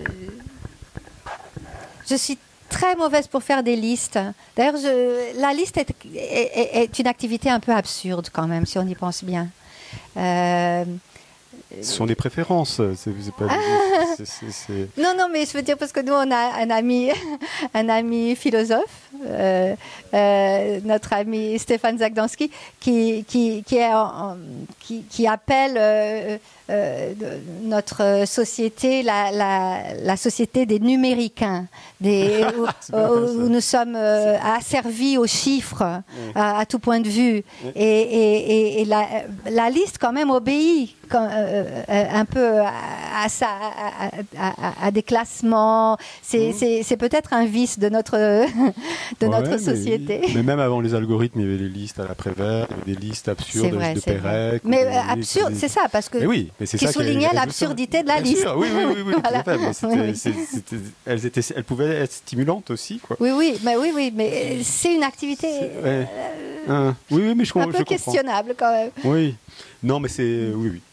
je suis très mauvaise pour faire des listes. D'ailleurs, je, la liste est, est, est une activité un peu absurde quand même, si on y pense bien. Euh, Ce sont des préférences. C'est, c'est pas. c'est, c'est, c'est... Non, non, mais je veux dire parce que nous, on a un ami, un ami philosophe, euh, euh, notre ami Stéphane Zagdanski, qui, qui, qui, est en, qui, qui appelle euh, euh, notre société la, la, la société des numéricains, des, où, où, où nous sommes euh, asservis aux chiffres, oui. à, à tout point de vue. Oui. Et, et, et la, la liste, quand même, obéit quand, euh, un peu à, à ça, à, à, à des classements. C'est, mmh. c'est, c'est peut-être un vice de notre, de ouais, notre société. Mais, mais même avant les algorithmes, il y avait des listes à la Prévert, des listes absurdes vrai, de Pérec. Mais euh, absurde, c'est ça, parce que mais oui, mais c'est qui ça soulignait qui l'absurdité de la Bien liste. Sûr, oui, oui, oui, oui, voilà. Fait, mais c'était, oui. c'était, c'était, elles, étaient, elles pouvaient être stimulantes aussi, quoi. Oui, oui, mais oui, oui, mais c'est une activité c'est, ouais. euh, ah, oui, oui, mais je, un je peu comprends. questionnable quand même. Oui, non, mais c'est oui, oui.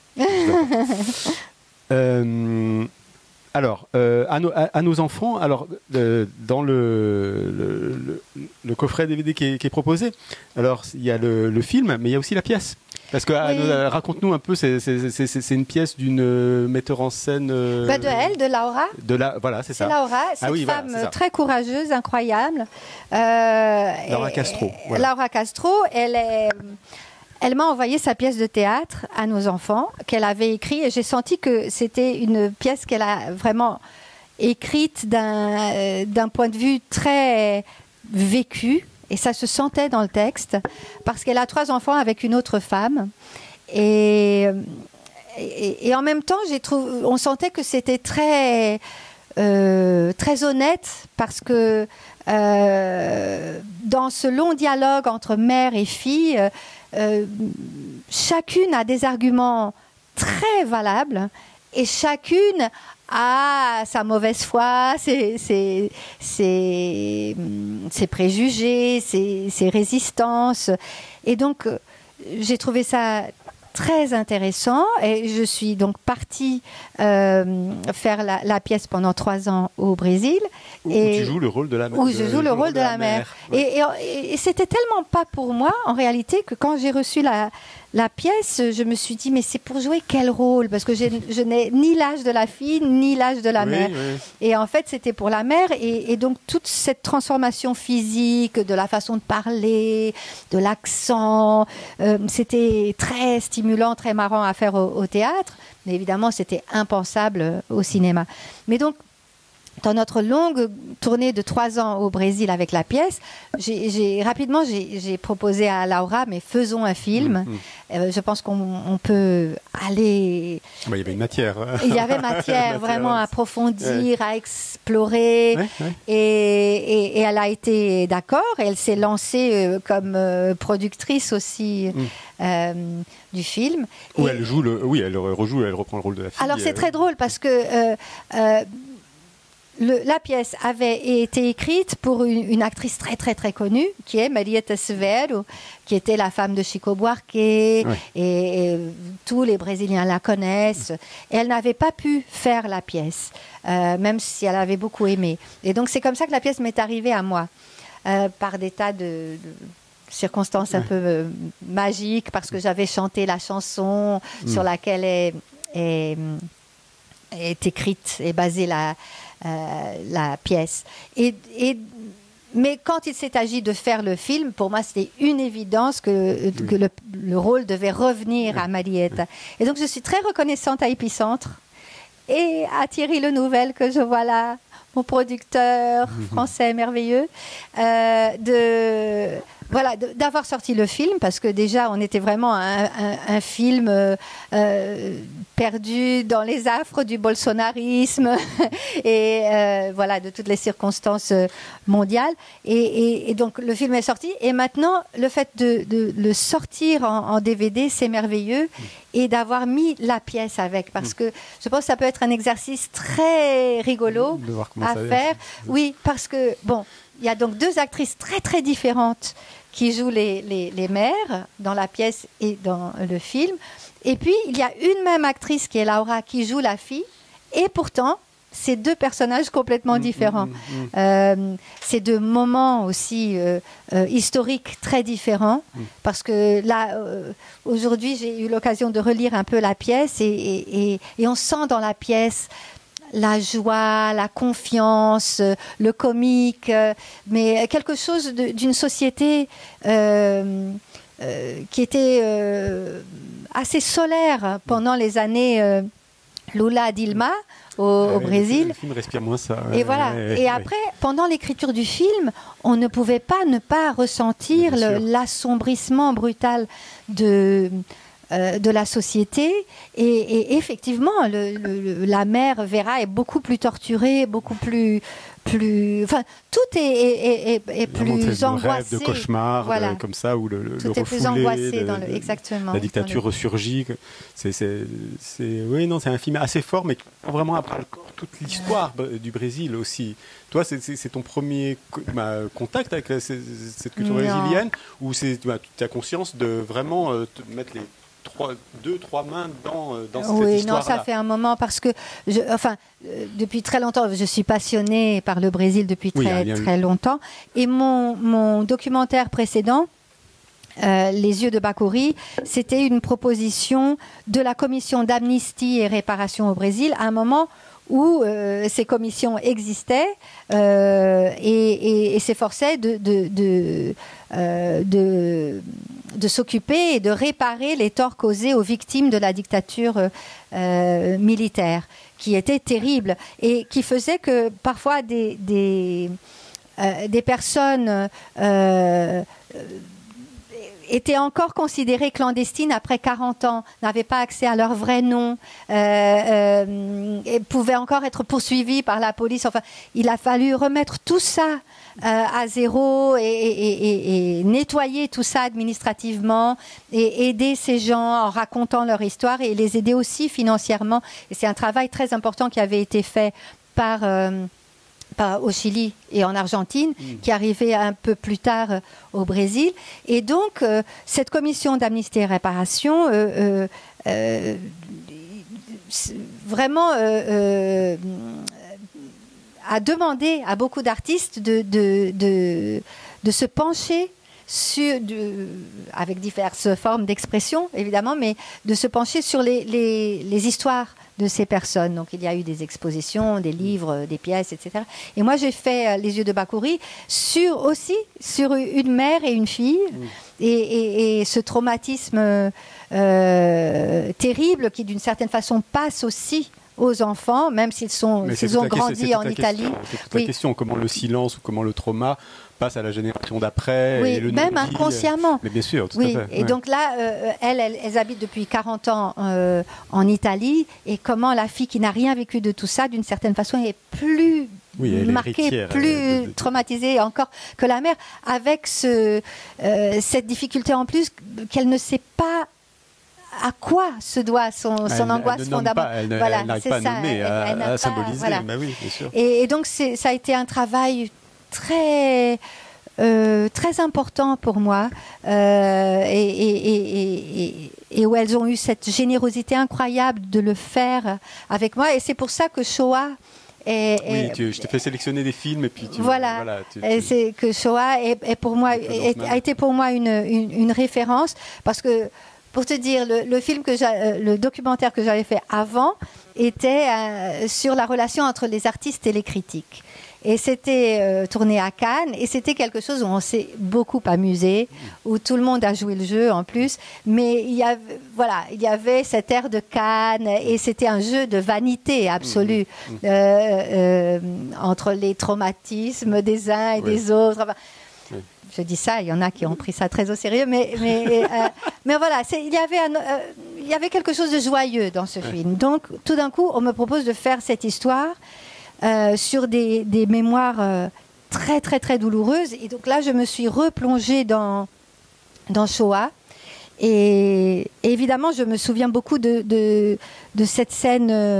euh, alors, euh, à, nos, à, à nos enfants, alors euh, dans le, le, le, le coffret D V D qui est, qui est proposé, alors il y a le, le film, mais il y a aussi la pièce. Parce que oui. euh, raconte-nous un peu, c'est, c'est, c'est, c'est une pièce d'une euh, metteur en scène. Euh, bah de elle, de Laura. De la, voilà, c'est, c'est ça. Laura, cette ah oui, femme voilà, très courageuse, incroyable. Euh, Laura et, Castro. Voilà. Laura Castro, elle est. Elle m'a envoyé sa pièce de théâtre à nos enfants qu'elle avait écrite et j'ai senti que c'était une pièce qu'elle a vraiment écrite d'un, euh, d'un point de vue très vécu et ça se sentait dans le texte parce qu'elle a trois enfants avec une autre femme et, et, et en même temps j'ai trouvé, on sentait que c'était très, euh, très honnête parce que euh, dans ce long dialogue entre mère et fille, euh, Euh, chacune a des arguments très valables et chacune a sa mauvaise foi, ses, ses, ses, ses préjugés, ses, ses résistances. Et donc, euh, j'ai trouvé ça très intéressant et je suis donc partie euh, faire la, la pièce pendant trois ans au Brésil. Où, et où tu joues le rôle de la mère. Où je joue le rôle de, de la, la mère. mère. Ouais. Et, et, et c'était tellement pas pour moi, en réalité, que quand j'ai reçu la, la pièce, je me suis dit, mais c'est pour jouer quel rôle ? Parce que j'ai, je n'ai ni l'âge de la fille, ni l'âge de la oui, mère. Oui. Et en fait, c'était pour la mère. Et, et donc, toute cette transformation physique, de la façon de parler, de l'accent, euh, c'était très stimulant, très marrant à faire au, au théâtre. Mais évidemment, c'était impensable au cinéma. Mais donc, dans notre longue tournée de trois ans au Brésil avec la pièce, j'ai, j'ai, rapidement, j'ai, j'ai proposé à Laura, mais faisons un film. Mmh, mmh. Euh, je pense qu'on on peut aller... Bah, il y avait une matière. Il y avait matière vraiment à approfondir, ouais. à explorer. Ouais, ouais. Et, et, et elle a été d'accord. Et elle s'est lancée euh, comme euh, productrice aussi mmh. euh, du film. Où et, elle joue le... Oui, elle rejoue, elle reprend le rôle de la fille. Alors, c'est euh... très drôle parce que... Euh, euh, Le, la pièce avait été écrite pour une, une actrice très très très connue qui est Marieta Severo, qui était la femme de Chico Buarque ouais. et, et tous les Brésiliens la connaissent. Et elle n'avait pas pu faire la pièce, euh, même si elle avait beaucoup aimé. Et donc c'est comme ça que la pièce m'est arrivée à moi, euh, par des tas de, de circonstances ouais. un peu euh, magiques, parce que j'avais chanté la chanson mmh. sur laquelle est, est, est écrite et basée la Euh, la pièce. Et, et, mais quand il s'est agi de faire le film, pour moi, c'était une évidence que, oui. que le, le rôle devait revenir oui. à Marieta. Et donc, je suis très reconnaissante à Épicentre et à Thierry Le Nouvel, que je vois là, mon producteur français merveilleux, euh, de... Voilà, d'avoir sorti le film, parce que déjà, on était vraiment un, un, un film euh, euh, perdu dans les affres du bolsonarisme et euh, voilà, de toutes les circonstances mondiales. Et, et, et donc, le film est sorti. Et maintenant, le fait de, de le sortir en, en D V D, c'est merveilleux. Et d'avoir mis la pièce avec, parce que je pense que ça peut être un exercice très rigolo à faire. Oui, parce que, bon, il y a donc deux actrices très, très différentes qui jouent les, les, les mères dans la pièce et dans le film. Et puis, il y a une même actrice qui est Laura, qui joue la fille. Et pourtant, ces deux personnages complètement Mmh, différents. mmh, mmh. Euh, ces deux moments aussi euh, euh, historiques très différents. Mmh. Parce que là, euh, aujourd'hui, j'ai eu l'occasion de relire un peu la pièce et, et, et, et on sent dans la pièce la joie, la confiance, euh, le comique, euh, mais quelque chose de, d'une société euh, euh, qui était euh, assez solaire pendant les années euh, Lula Dilma au, Ah, au oui, Brésil. Le film respire moins ça. Et ouais, voilà. ouais, ouais, et ouais. après, pendant l'écriture du film, on ne pouvait pas ne pas ressentir Bien le, sûr. l'assombrissement brutal de Euh, de la société et, et effectivement le, le, la mère Vera est beaucoup plus torturée, beaucoup plus plus enfin tout est, est, est, est plus le angoissé, rêve de cauchemar voilà. de, comme ça où le, le, tout le est plus refoulé, angoissé le- dans le le- exactement la dictature dans le- ressurgit. C'est, c'est, c'est, oui, non, c'est un film assez fort, mais qui prend vraiment à bras le corps toute l'histoire ouais. du Brésil aussi. Toi, c'est, c'est, c'est ton premier co- bah, contact avec la- cette cette culture Non. brésilienne, ou c'est, bah, tu as conscience de vraiment euh, te mettre les trois, deux, trois mains dans, euh, dans cette oui, histoire-là. non, ça fait un moment parce que, je, enfin, euh, depuis très longtemps, je suis passionnée par le Brésil depuis Oui, très, il y a eu- très longtemps. Et mon, mon documentaire précédent, euh, Les yeux de Bacuri, c'était une proposition de la commission d'amnistie et réparation au Brésil à un moment où euh, ces commissions existaient euh, et, et, et s'efforçaient de, de, de, euh, de, de s'occuper et de réparer les torts causés aux victimes de la dictature euh, militaire, qui était terrible et qui faisait que parfois des, des, euh, des personnes euh, étaient encore considérées clandestines après quarante ans, n'avaient pas accès à leur vrai nom, euh, euh, et pouvaient encore être poursuivies par la police. Enfin, il a fallu remettre tout ça euh, à zéro et, et, et, et nettoyer tout ça administrativement et aider ces gens en racontant leur histoire et les aider aussi financièrement. Et c'est un travail très important qui avait été fait par... Euh, Pas au Chili et en Argentine, mmh. qui arrivait un peu plus tard euh, au Brésil. Et donc, euh, cette commission d'amnistie et réparation, euh, euh, euh, vraiment, euh, euh, a demandé à beaucoup d'artistes de, de, de, de se pencher sur, de, avec diverses formes d'expression, évidemment, mais de se pencher sur les, les, les histoires de ces personnes. Donc il y a eu des expositions, des livres, des pièces, et cetera. Et moi j'ai fait euh, Les yeux de Bacuri sur aussi sur une mère et une fille mmh. et, et, et ce traumatisme euh, terrible qui d'une certaine façon passe aussi aux enfants, même s'ils sont s'ils ont grandi en Italie. C'est toute la question, comment le silence ou comment le trauma passe à la génération d'après. Oui, et le même non-dit. inconsciemment. Mais bien sûr, tout oui. à fait. Et ouais. donc là, euh, elles, elles, elles habitent depuis quarante ans euh, en Italie. Et comment la fille qui n'a rien vécu de tout ça, d'une certaine façon, est plus oui, elle marquée, est plus de, de... traumatisée encore que la mère, avec ce, euh, cette difficulté en plus qu'elle ne sait pas à quoi se doit son, son elle, angoisse elle fondamentale. Elle, voilà, elle n'arrive c'est pas ça, à nommer, elle, à, elle à pas, symboliser. Voilà. Bah oui, bien sûr. Et, et donc c'est, ça a été un travail très... Euh, très important pour moi euh, et, et, et, et, et où elles ont eu cette générosité incroyable de le faire avec moi et c'est pour ça que Shoah est, oui, est, tu, je t'ai fait sélectionner des films et puis tu, voilà, voilà tu, tu, c'est que Shoah est, est pour moi est, a été pour moi une, une, une référence parce que pour te dire le, le film que j'ai, le documentaire que j'avais fait avant était euh, sur la relation entre les artistes et les critiques. Et c'était euh, tourné à Cannes et c'était quelque chose où on s'est beaucoup amusé, où tout le monde a joué le jeu en plus. Mais il y avait, voilà, il y avait cet air de Cannes et c'était un jeu de vanité absolue mmh. euh, euh, entre les traumatismes des uns et oui. des autres. Enfin, oui. Je dis ça, il y en a qui ont pris ça très au sérieux, mais, mais, euh, mais voilà, c'est, il, y avait un, euh, il y avait quelque chose de joyeux dans ce oui. film. Donc tout d'un coup, on me propose de faire cette histoire Euh, sur des, des mémoires euh, très très très douloureuses et donc là je me suis replongée dans, dans Shoah et, et évidemment je me souviens beaucoup de, de, de cette scène euh,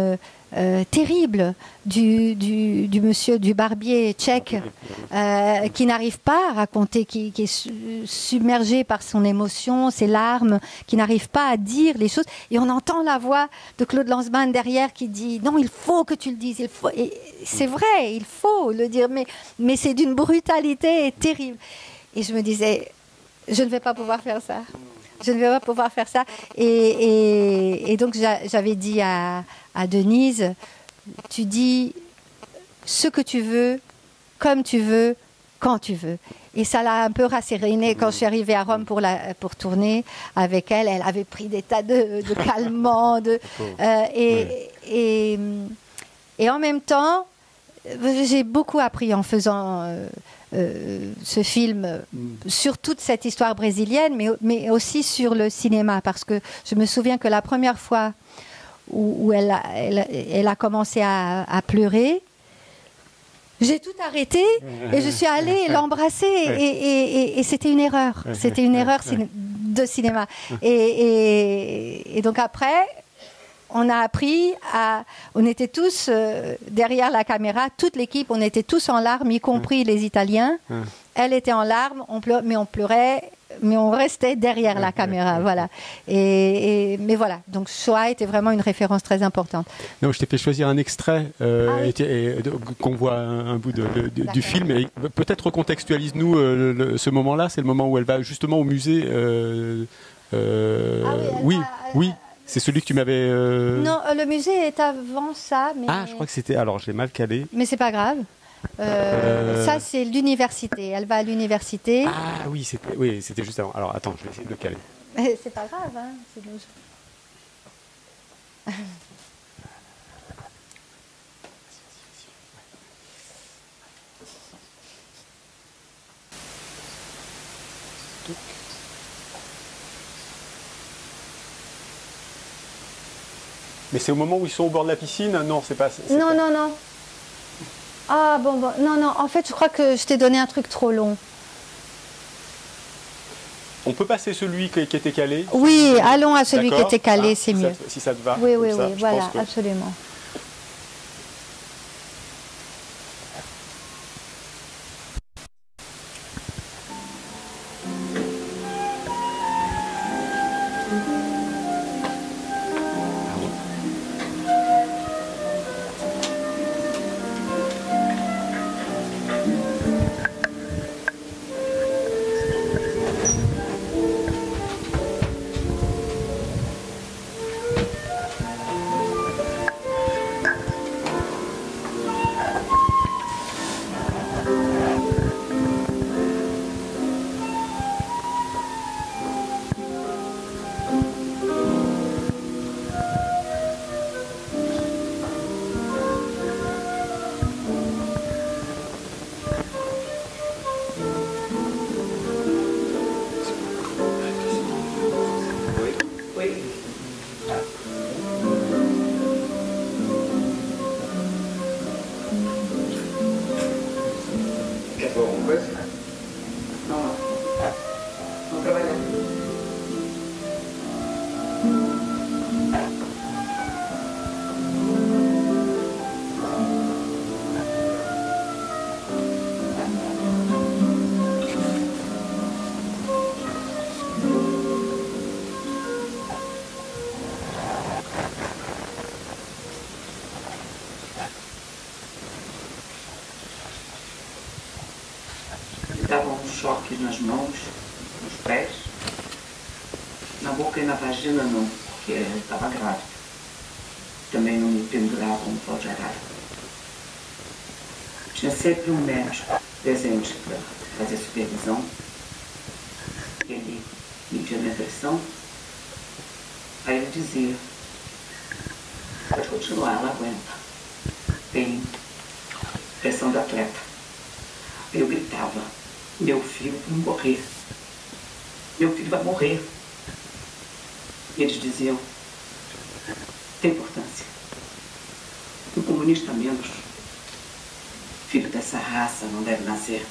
euh, terrible du, du, du monsieur, du barbier tchèque, euh, qui n'arrive pas à raconter, qui, qui est su, submergé par son émotion, ses larmes, qui n'arrive pas à dire les choses. Et on entend la voix de Claude Lanzmann derrière qui dit « Non, il faut que tu le dises. Il faut. » Et c'est vrai, il faut le dire, mais, mais c'est d'une brutalité terrible. Et je me disais « Je ne vais pas pouvoir faire ça. Je ne vais pas pouvoir faire ça. » Et, et, et donc j'avais dit à, à Denise, tu dis ce que tu veux, comme tu veux, quand tu veux. Et ça l'a un peu rassérénée quand je suis arrivée à Rome pour, la, pour tourner avec elle. Elle avait pris des tas de, de calmants. De, euh, et, et, et en même temps, j'ai beaucoup appris en faisant euh, euh, ce film sur toute cette histoire brésilienne, mais, mais aussi sur le cinéma. Parce que je me souviens que la première fois où, où elle, a, elle, elle a commencé à, à pleurer, j'ai tout arrêté et je suis allée l'embrasser et, et, et, et c'était une erreur. C'était une erreur de cinéma. Et, et, et donc après, on a appris à... On était tous euh, derrière la caméra, toute l'équipe, on était tous en larmes, y compris les Italiens. Elle était en larmes, on pleurait, mais on pleurait, mais on restait derrière la caméra, voilà. Et, et, mais voilà, donc Shoah était vraiment une référence très importante. Non, je t'ai fait choisir un extrait euh, ah, oui. et, et, qu'on voit un, un bout de, de, du film. Et peut-être recontextualise-nous euh, le, ce moment-là. C'est le moment où elle va justement au musée. Euh, euh, ah, oui, oui, va, oui. C'est celui que tu m'avais. Euh... Non, le musée est avant ça. Mais... Ah, je crois que c'était. Alors, je l'ai mal calé. Mais c'est pas grave. Euh, euh... Ça, c'est l'université. Elle va à l'université. Ah oui, c'était oui, c'était juste avant. Alors, attends, je vais essayer de le caler. C'est pas grave, hein. C'est bon. Mais c'est au moment où ils sont au bord de la piscine? Non, c'est pas... Non, pas... non, non. Ah, bon, bon. Non, non. En fait, je crois que je t'ai donné un truc trop long. On peut passer celui qui était calé? Oui, allons à celui qui était calé, ah, c'est mieux. Ça, si ça te va. Oui, oui, ça, oui, voilà, que... absolument. Davam uns choques nas mãos, nos pés, na boca e na vagina não, porque estava grávida. Também não me penduravam no pau de arara. Tinha sempre um médico presente para fazer supervisão. Ele media minha pressão. Aí ele dizia, pode continuar, ela aguenta. Tem pressão de atleta. Aí eu gritava, meu filho vai morrer. Meu filho vai morrer. E eles diziam, tem importância. Um comunista menos. Filho dessa raça não deve nascer.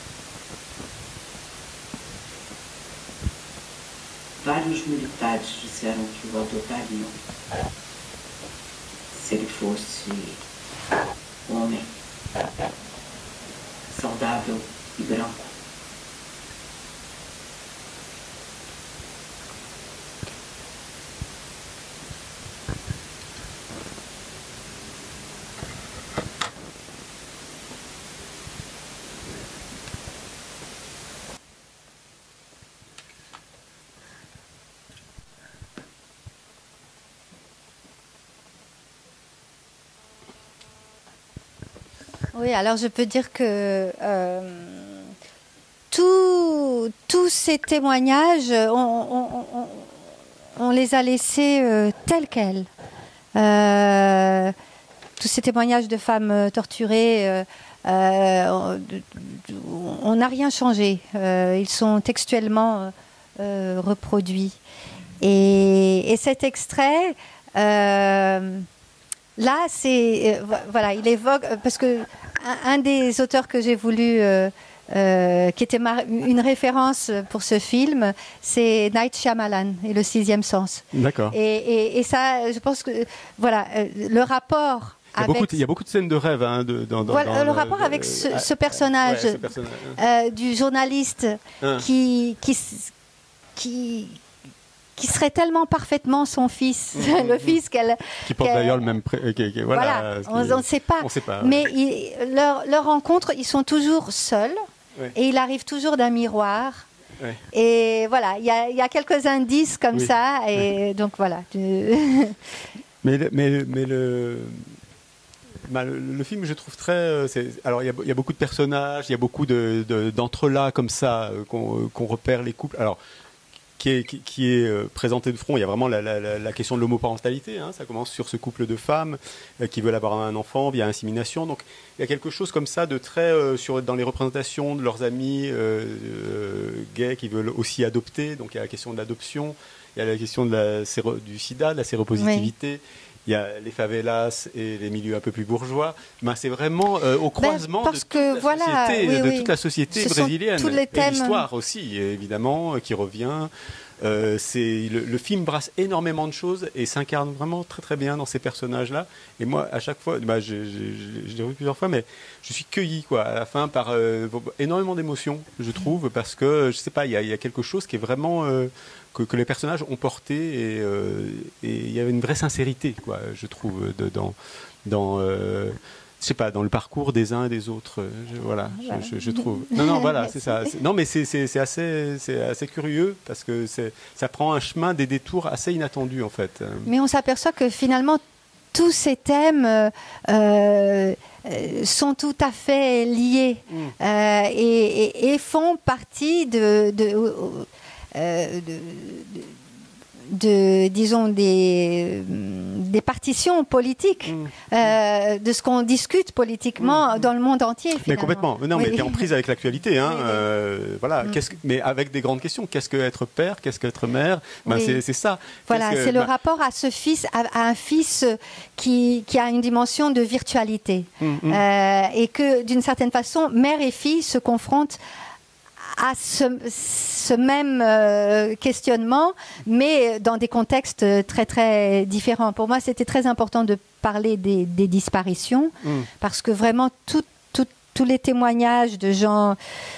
Vários militares disseram que o adotariam. se ele fosse homem, saudável e branco. Oui, alors je peux dire que euh, tout, tous ces témoignages, on, on, on, on les a laissés euh, tels quels. Euh, tous ces témoignages de femmes torturées, euh, euh, on n'a rien changé. Euh, ils sont textuellement euh, reproduits. Et, et cet extrait... Euh, Là, c'est euh, voilà, il évoque parce que un, un des auteurs que j'ai voulu, euh, euh, qui était ma, une référence pour ce film, c'est Night Shyamalan et Le Sixième Sens. D'accord. Et, et, et ça, je pense que voilà, euh, le rapport. Il y, a avec, beaucoup de, il y a beaucoup de scènes de rêve hein, de, dans, dans, voilà, dans le rapport de, avec ce, euh, ce personnage, ouais, ce personnage. Euh, du journaliste Hein. qui qui qui qui serait tellement parfaitement son fils, Mmh, le mmh, fils qu'elle... Qui porte qu'elle- d'ailleurs le même... Pré... qui- qui- voilà, Voilà, ce qui- on ne sait pas. On sait pas. Mais ils- leur, leur rencontre, ils sont toujours seuls. Ouais. Et il arrive toujours d'un miroir. Ouais. Et voilà, il y a, il y a quelques indices comme Oui. ça. Et donc voilà. tu- Mais, le- mais, le- mais le, bah, le, le film, je trouve très. euh, c'est- alors, il y, a, il y a beaucoup de personnages, il y a beaucoup de, de- d'entrelacs comme ça, euh, qu'on, euh, qu'on repère les couples. Alors, qui est, qui, qui est euh, présenté de front, il y a vraiment la, la, la, la question de l'homoparentalité. Hein, ça commence sur ce couple de femmes euh, qui veulent avoir un enfant via insémination. Donc, il y a quelque chose comme ça de très euh, sur, dans les représentations de leurs amis euh, euh, gays qui veulent aussi adopter. Donc, il y a la question de l'adoption, il y a la question de la séro, du sida, de la séropositivité. Il y a les favelas et les milieux un peu plus bourgeois. Ben, c'est vraiment euh, au croisement parce de, toute, que, la voilà, société, oui, de oui. toute la société Ce sont brésilienne. tous les Et thèmes. l'histoire aussi, évidemment, euh, qui revient. Euh, c'est, le, le film brasse énormément de choses et s'incarne vraiment très très bien dans ces personnages-là. Et moi, à chaque fois, bah, j'ai, j'ai, je l'ai revu plusieurs fois, mais je suis cueilli quoi, à la fin par euh, énormément d'émotions, je trouve, parce que, je sais pas, il y a, il y a quelque chose qui est vraiment... Euh, Que, que les personnages ont porté et euh, et il y avait une vraie sincérité, quoi, je trouve, de, dans, dans euh, je sais pas, dans le parcours des uns et des autres. Je, voilà, Voilà. je, je, je trouve. Non, non, voilà, c'est ça. C'est, non, mais c'est, c'est, c'est, assez, c'est assez curieux parce que c'est, ça prend un chemin, des détours assez inattendus, en fait. Mais on s'aperçoit que finalement, tous ces thèmes euh, euh, sont tout à fait liés Mm. euh, et, et, et font partie de, de, euh, de, de, de, disons, des, des partitions politiques, Mm. euh, de ce qu'on discute politiquement Mm. dans le monde entier. Mais Finalement. complètement. Non, mais Oui. t'es en prise avec l'actualité, hein. Oui, oui. Euh, voilà. Mm. Qu'est-ce que, mais avec des grandes questions. Qu'est-ce que être père? Qu'est-ce que être mère? Ben, Oui. c'est, c'est ça. Voilà, Qu'est-ce que- c'est le ben, rapport à ce fils, à, à un fils qui, qui a une dimension de virtualité. mm, mm. Euh, et que d'une certaine façon, mère et fille se confrontent à ce, ce même euh, questionnement, mais dans des contextes très très différents. Pour moi, c'était très important de parler des, des disparitions, Mm. parce que vraiment tout, tout, tous les témoignages de gens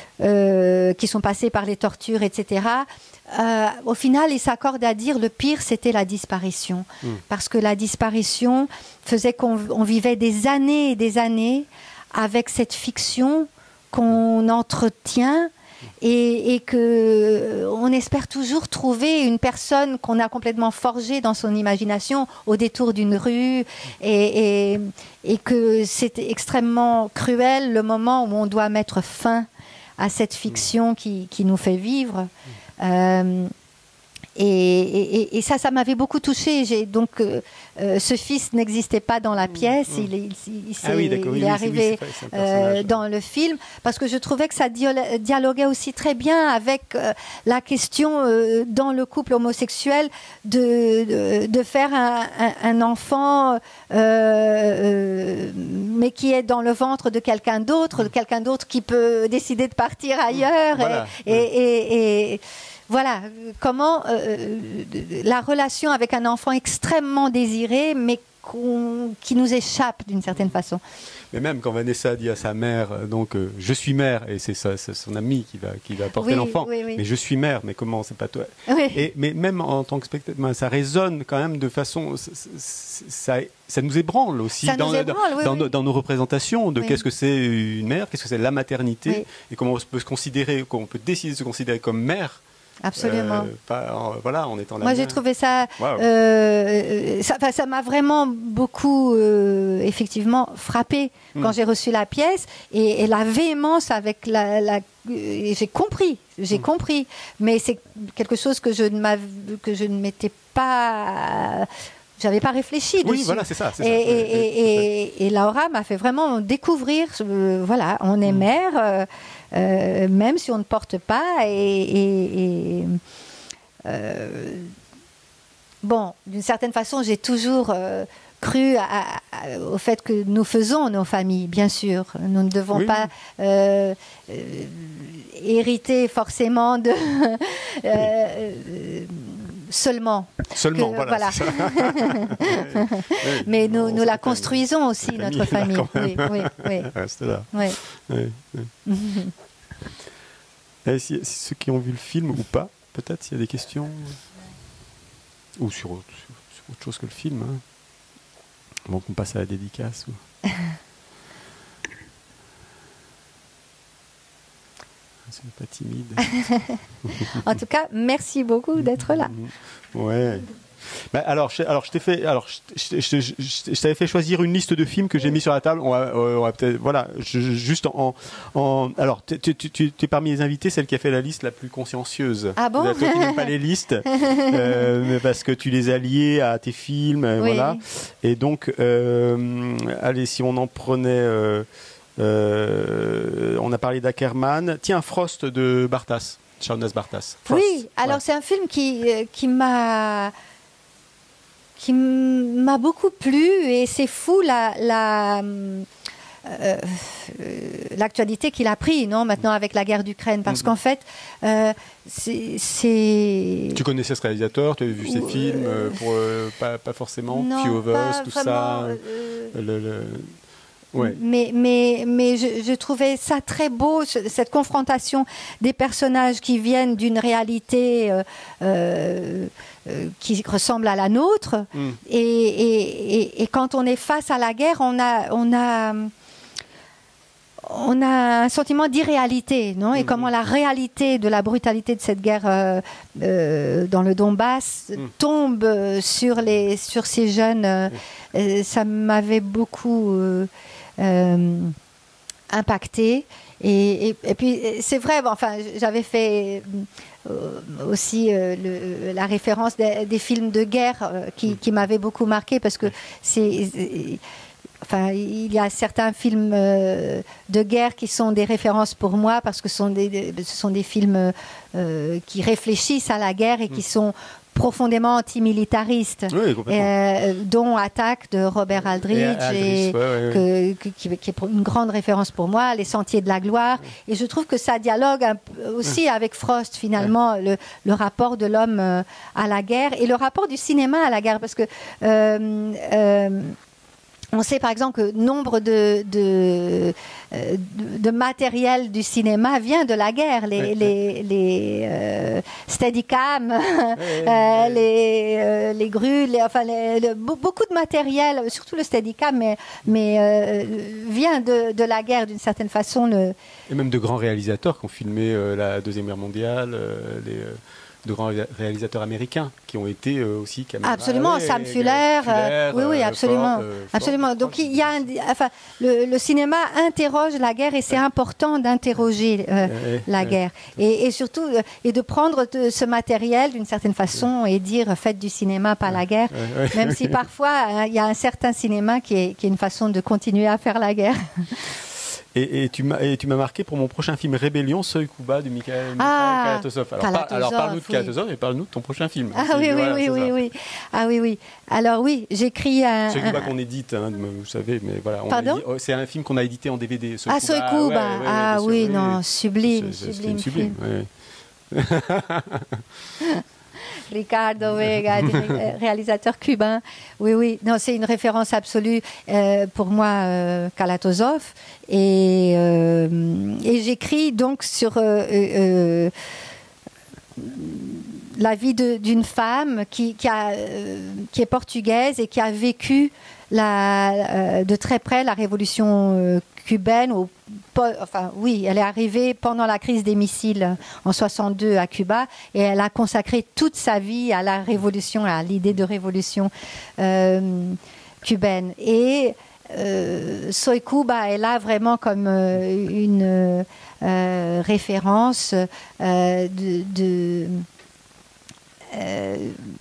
euh, qui sont passés par les tortures, et cetera, euh, au final, ils s'accordent à dire le pire, c'était la disparition. Mm. Parce que la disparition faisait qu'on on vivait des années et des années avec cette fiction qu'on entretient et, et que on espère toujours trouver une personne qu'on a complètement forgée dans son imagination au détour d'une rue et, et, et que c'est extrêmement cruel le moment où on doit mettre fin à cette fiction qui, qui nous fait vivre. Euh, et, et, et ça, ça m'avait beaucoup touchée. J'ai, donc, euh, euh, ce fils n'existait pas dans la pièce. mmh. Il, est- il, il s'est- Ah oui, d'accord. Oui, il est oui, c'est- oui, arrivé c'est vrai, c'est un euh, personnage. dans le film parce que je trouvais que ça dio- dialoguait aussi très bien avec euh, la question euh, dans le couple homosexuel de, de, de faire un, un, un enfant, euh, euh, mais qui est dans le ventre de quelqu'un d'autre, de quelqu'un d'autre qui peut décider de partir ailleurs. Voilà. Et, et, et, et voilà, comment euh, la relation avec un enfant extrêmement désiré, mais qu'on- qui nous échappent d'une certaine façon. Mais même quand Vanessa dit à sa mère, euh, donc euh, je suis mère, et c'est sa- c'est son ami qui va, qui va porter Oui, l'enfant, oui, oui. mais je suis mère, mais comment, c'est pas toi. Oui. Et, mais même en tant que spectateur, ben, ça résonne quand même de façon. Ça, ça, ça nous ébranle aussi Ça dans, nous ébranle, dans, oui, dans oui. nos, dans nos représentations de Oui. qu'est-ce que c'est une mère, qu'est-ce que c'est la maternité, Oui. et comment on peut se considérer, comment on peut décider de se considérer comme mère. Absolument. euh, pas, en- voilà, en étant la Moi, j'ai mère. trouvé ça, Waouh. euh, ça, enfin, ça m'a vraiment beaucoup, euh, effectivement, frappé quand Mm. j'ai reçu la pièce et, et la véhémence avec la, la- et j'ai compris, j'ai Mm. compris, mais c'est quelque chose que je ne m'av- que je ne m'étais pas, j'avais pas réfléchi Oui, dessus. voilà, c'est ça. c'est Et, ça. et, Ouais, ouais, et- et- et Laura m'a fait vraiment découvrir, euh, voilà, on est Mm. mère, euh, euh, même si on ne porte pas. Et, et- et, euh, bon, d'une certaine façon, j'ai toujours euh, cru à- à- au fait que nous faisons nos familles, bien sûr. Nous ne devons Oui, pas euh, euh, hériter forcément de... euh, euh, seulement. Seulement, que- voilà. voilà. c'est ça. Ouais, ouais. Mais nous, On nous la s'appelle- construisons aussi, la notre famille, famille. là, Oui, quand oui, oui, Reste là. oui. Ouais, ouais. Et si, si ceux qui ont vu le film ou pas, peut-être s'il y a des questions, ou sur, autre- sur- sur autre chose que le film, hein. Avant qu'on passe à la dédicace. ou- C'est pas timide. En tout cas, merci beaucoup d'être là. Ouais. Bah, alors, je, alors, je t'ai fait, alors, je, je- je- je- je t'avais fait choisir une liste de films que j'ai mis sur la table. On va, euh, on va peut-être, voilà, je- je- juste en, en alors, tu, tu, tu, tu es parmi les invités, celle qui a fait la liste la plus consciencieuse. Ah bon? Toi qui n'aimes pas les listes, euh, mais parce que tu les as liées à tes films, euh, Oui. voilà. Et donc, euh, allez, si on en prenait. Euh, euh, on a parlé d'Ackerman. Tiens, Frost de Bartas, Shaunaz Bartas. Frost. Oui, alors Ouais. c'est un film qui, euh, qui m'a qui m'a beaucoup plu et c'est fou la la euh, euh, l'actualité qu'il a pris, non, maintenant avec la guerre d'Ukraine, parce Mhm. qu'en fait, euh, c'est c'est- Tu connaissais ce réalisateur, tu avais vu ses Ou- films, euh, pour, euh, pas, pas forcément, non, Few of pas Us, tout vraiment, ça. euh, le- le- Ouais. Mais, mais, mais je, je trouvais ça très beau, ce- cette confrontation des personnages qui viennent d'une réalité euh, euh, euh, qui ressemble à la nôtre. Mm. Et, et, et, et quand on est face à la guerre, on a, on a, on a un sentiment d'irréalité, non ? Et Mhm. comment la réalité de la brutalité de cette guerre euh, euh, dans le Donbass Mhm. tombe euh, sur, les, sur ces jeunes, euh, euh, ça m'avait beaucoup euh, euh, impacté. Et, et, et puis, c'est vrai, bon, enfin, j'avais fait euh, aussi euh, le, la référence des, des films de guerre euh, qui, qui m'avaient beaucoup marqué parce que c'est. Enfin, il y a certains films euh, de guerre qui sont des références pour moi parce que ce sont des, des- ce sont des films euh, qui réfléchissent à la guerre et qui sont profondément antimilitaristes, Oui, complètement. euh, dont Attaque de Robert Aldrich, Et Aldrich, et ouais, ouais, ouais. que- que- qui, qui est une grande référence pour moi, Les Sentiers de la Gloire. Et je trouve que ça dialogue un peu aussi avec Frost, finalement, le, le rapport de l'homme euh, à la guerre et le rapport du cinéma à la guerre. Parce que euh, euh, on sait par exemple que nombre de, de, euh, de, de matériel du cinéma vient de la guerre. Les, Ouais, les, les euh, Steadicam, ouais, euh, ouais. les, euh, les grues, les, enfin, les- le- be- beaucoup de matériel, surtout le Steadicam, mais, mais euh, vient de, de la guerre d'une certaine façon. Le... Et même de grands réalisateurs qui ont filmé euh, la Deuxième Guerre mondiale, euh, les, euh, de grands ré- réalisateurs américains qui ont été euh, aussi caméra. Absolument, ouais, Sam euh, Fuller, euh, oui, oui, euh, absolument, Ford, euh, Ford, absolument. Donc Ford, il y a, un, enfin, le, le cinéma interroge la guerre et c'est important d'interroger euh, Ouais, la ouais. guerre et, et surtout euh, et de prendre de- ce matériel d'une certaine façon et dire faites du cinéma, pas la guerre. Ouais, ouais. Même si parfois hein, il y a un certain cinéma qui est, qui est une façon de continuer à faire la guerre. Et, et tu m'as et tu m'as marqué pour mon prochain film Rébellion, Seuil Kuba de Mikhail, Mikhail Ah, Kalatozov. Alors, par- Kalatozov, alors parle-nous de oui. Kalatozov et parle-nous de ton prochain film. Ah C'est- oui, oui, voilà, oui, c'est oui, ça. oui. Ah oui, oui. Alors oui, j'écris un. Seuil un- Kuba qu'on édite, hein, vous savez, mais voilà. on a Pardon dit- oh, c'est un film qu'on a édité en D V D. Seuil Ah, Kuba, Seuil Kuba. ouais, ouais, ouais, Ah bien sûr, oui, non, sublime, C'est- c'est- sublime, C'était une sublime. film. ouais. Ricardo Vega, du ré- réalisateur cubain. Oui, oui. Non, c'est une référence absolue euh, pour moi, euh, Kalatozov. Et, euh, et j'écris donc sur euh, euh, la vie de- d'une femme qui, qui, a, euh, qui est portugaise et qui a vécu la, euh, de très près la révolution euh, cubaine. Au, po- enfin, oui, elle est arrivée pendant la crise des missiles en soixante-deux à Cuba et elle a consacré toute sa vie à la révolution, à l'idée de révolution euh, cubaine. Et euh, Soy Cuba est là vraiment comme euh, une euh, référence euh, de, de euh,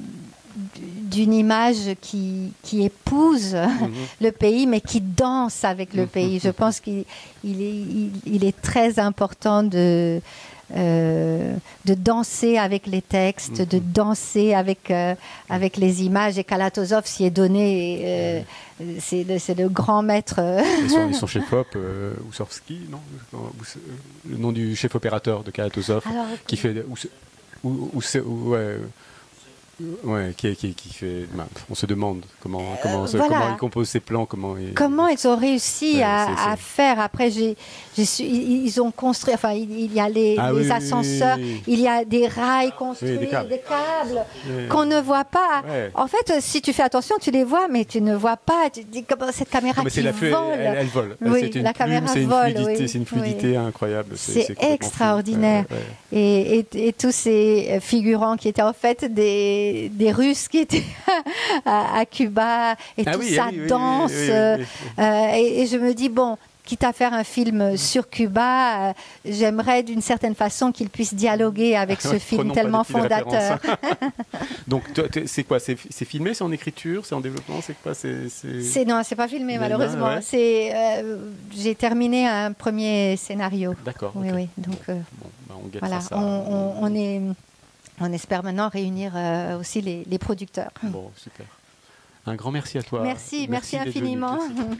d'une image qui, qui épouse Mhm. le pays, mais qui danse avec le pays. Je pense qu'il il est, il, il est très important de, euh, de danser avec les textes, de danser avec, euh, avec les images. Et Kalatozov s'y est donné. Euh, c'est, le, c'est le grand maître. Et son, et son chef-op, euh, Oussovski, non Ous- euh, Le nom du chef opérateur de Kalatozov, Alors, qui fait... Ous- ou, ou, c'est- ou- ouais, ouais, qui, qui, qui fait... ben, on se demande comment, comment, se- voilà. comment il compose ses plans, comment il... Comment ils ont réussi Ouais, à, c'est- c'est- à faire. Après, j'ai, j'ai su- ils ils ont construit, enfin, il, il y a les, Ah les oui, oui, ascenseurs, oui, oui. il y a des rails construits, Oui, des câbles. Oui. qu'on ne voit pas. Ouais. En fait, si tu fais attention, tu les vois, mais tu ne vois pas. Tu te dis comment cette caméra Non, mais qui c'est la flu- vole. elle, elle vole. Oui, c'est une la plume, caméra c'est une vole, fluidité, oui. c'est une fluidité incroyable. C'est complètement fou. extraordinaire. Ouais, ouais. Et, et- et tous ces figurants qui étaient en fait des, des Russes qui étaient à, à Cuba, et Ah tout oui, ça ah oui, oui, danse. oui, oui, euh, oui, oui. euh, et, et je me dis, bon, quitte à faire un film sur Cuba, euh, j'aimerais d'une certaine façon qu'il puisse dialoguer avec ce Ouais, film prenons pas tellement des petites fondateur. références. Donc, toi, t'es- c'est quoi? C'est c'est filmé? C'est en écriture? C'est en développement? C'est quoi? C'est c'est- C'est, non, c'est pas filmé Mais malheureusement. ben, ouais. C'est, euh, j'ai terminé un premier scénario. D'accord. Oui, ok. oui. Donc euh, Bon, bah, on guettera voilà, ça. on, on- on est, on espère maintenant réunir euh, aussi les, les producteurs. Bon, super. Un grand merci à toi. Merci, merci, d'être venu, infiniment. Jessie.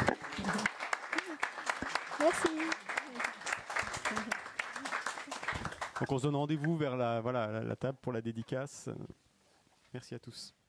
Merci. Donc on se donne rendez-vous vers la, voilà, la, la table pour la dédicace. Merci à tous.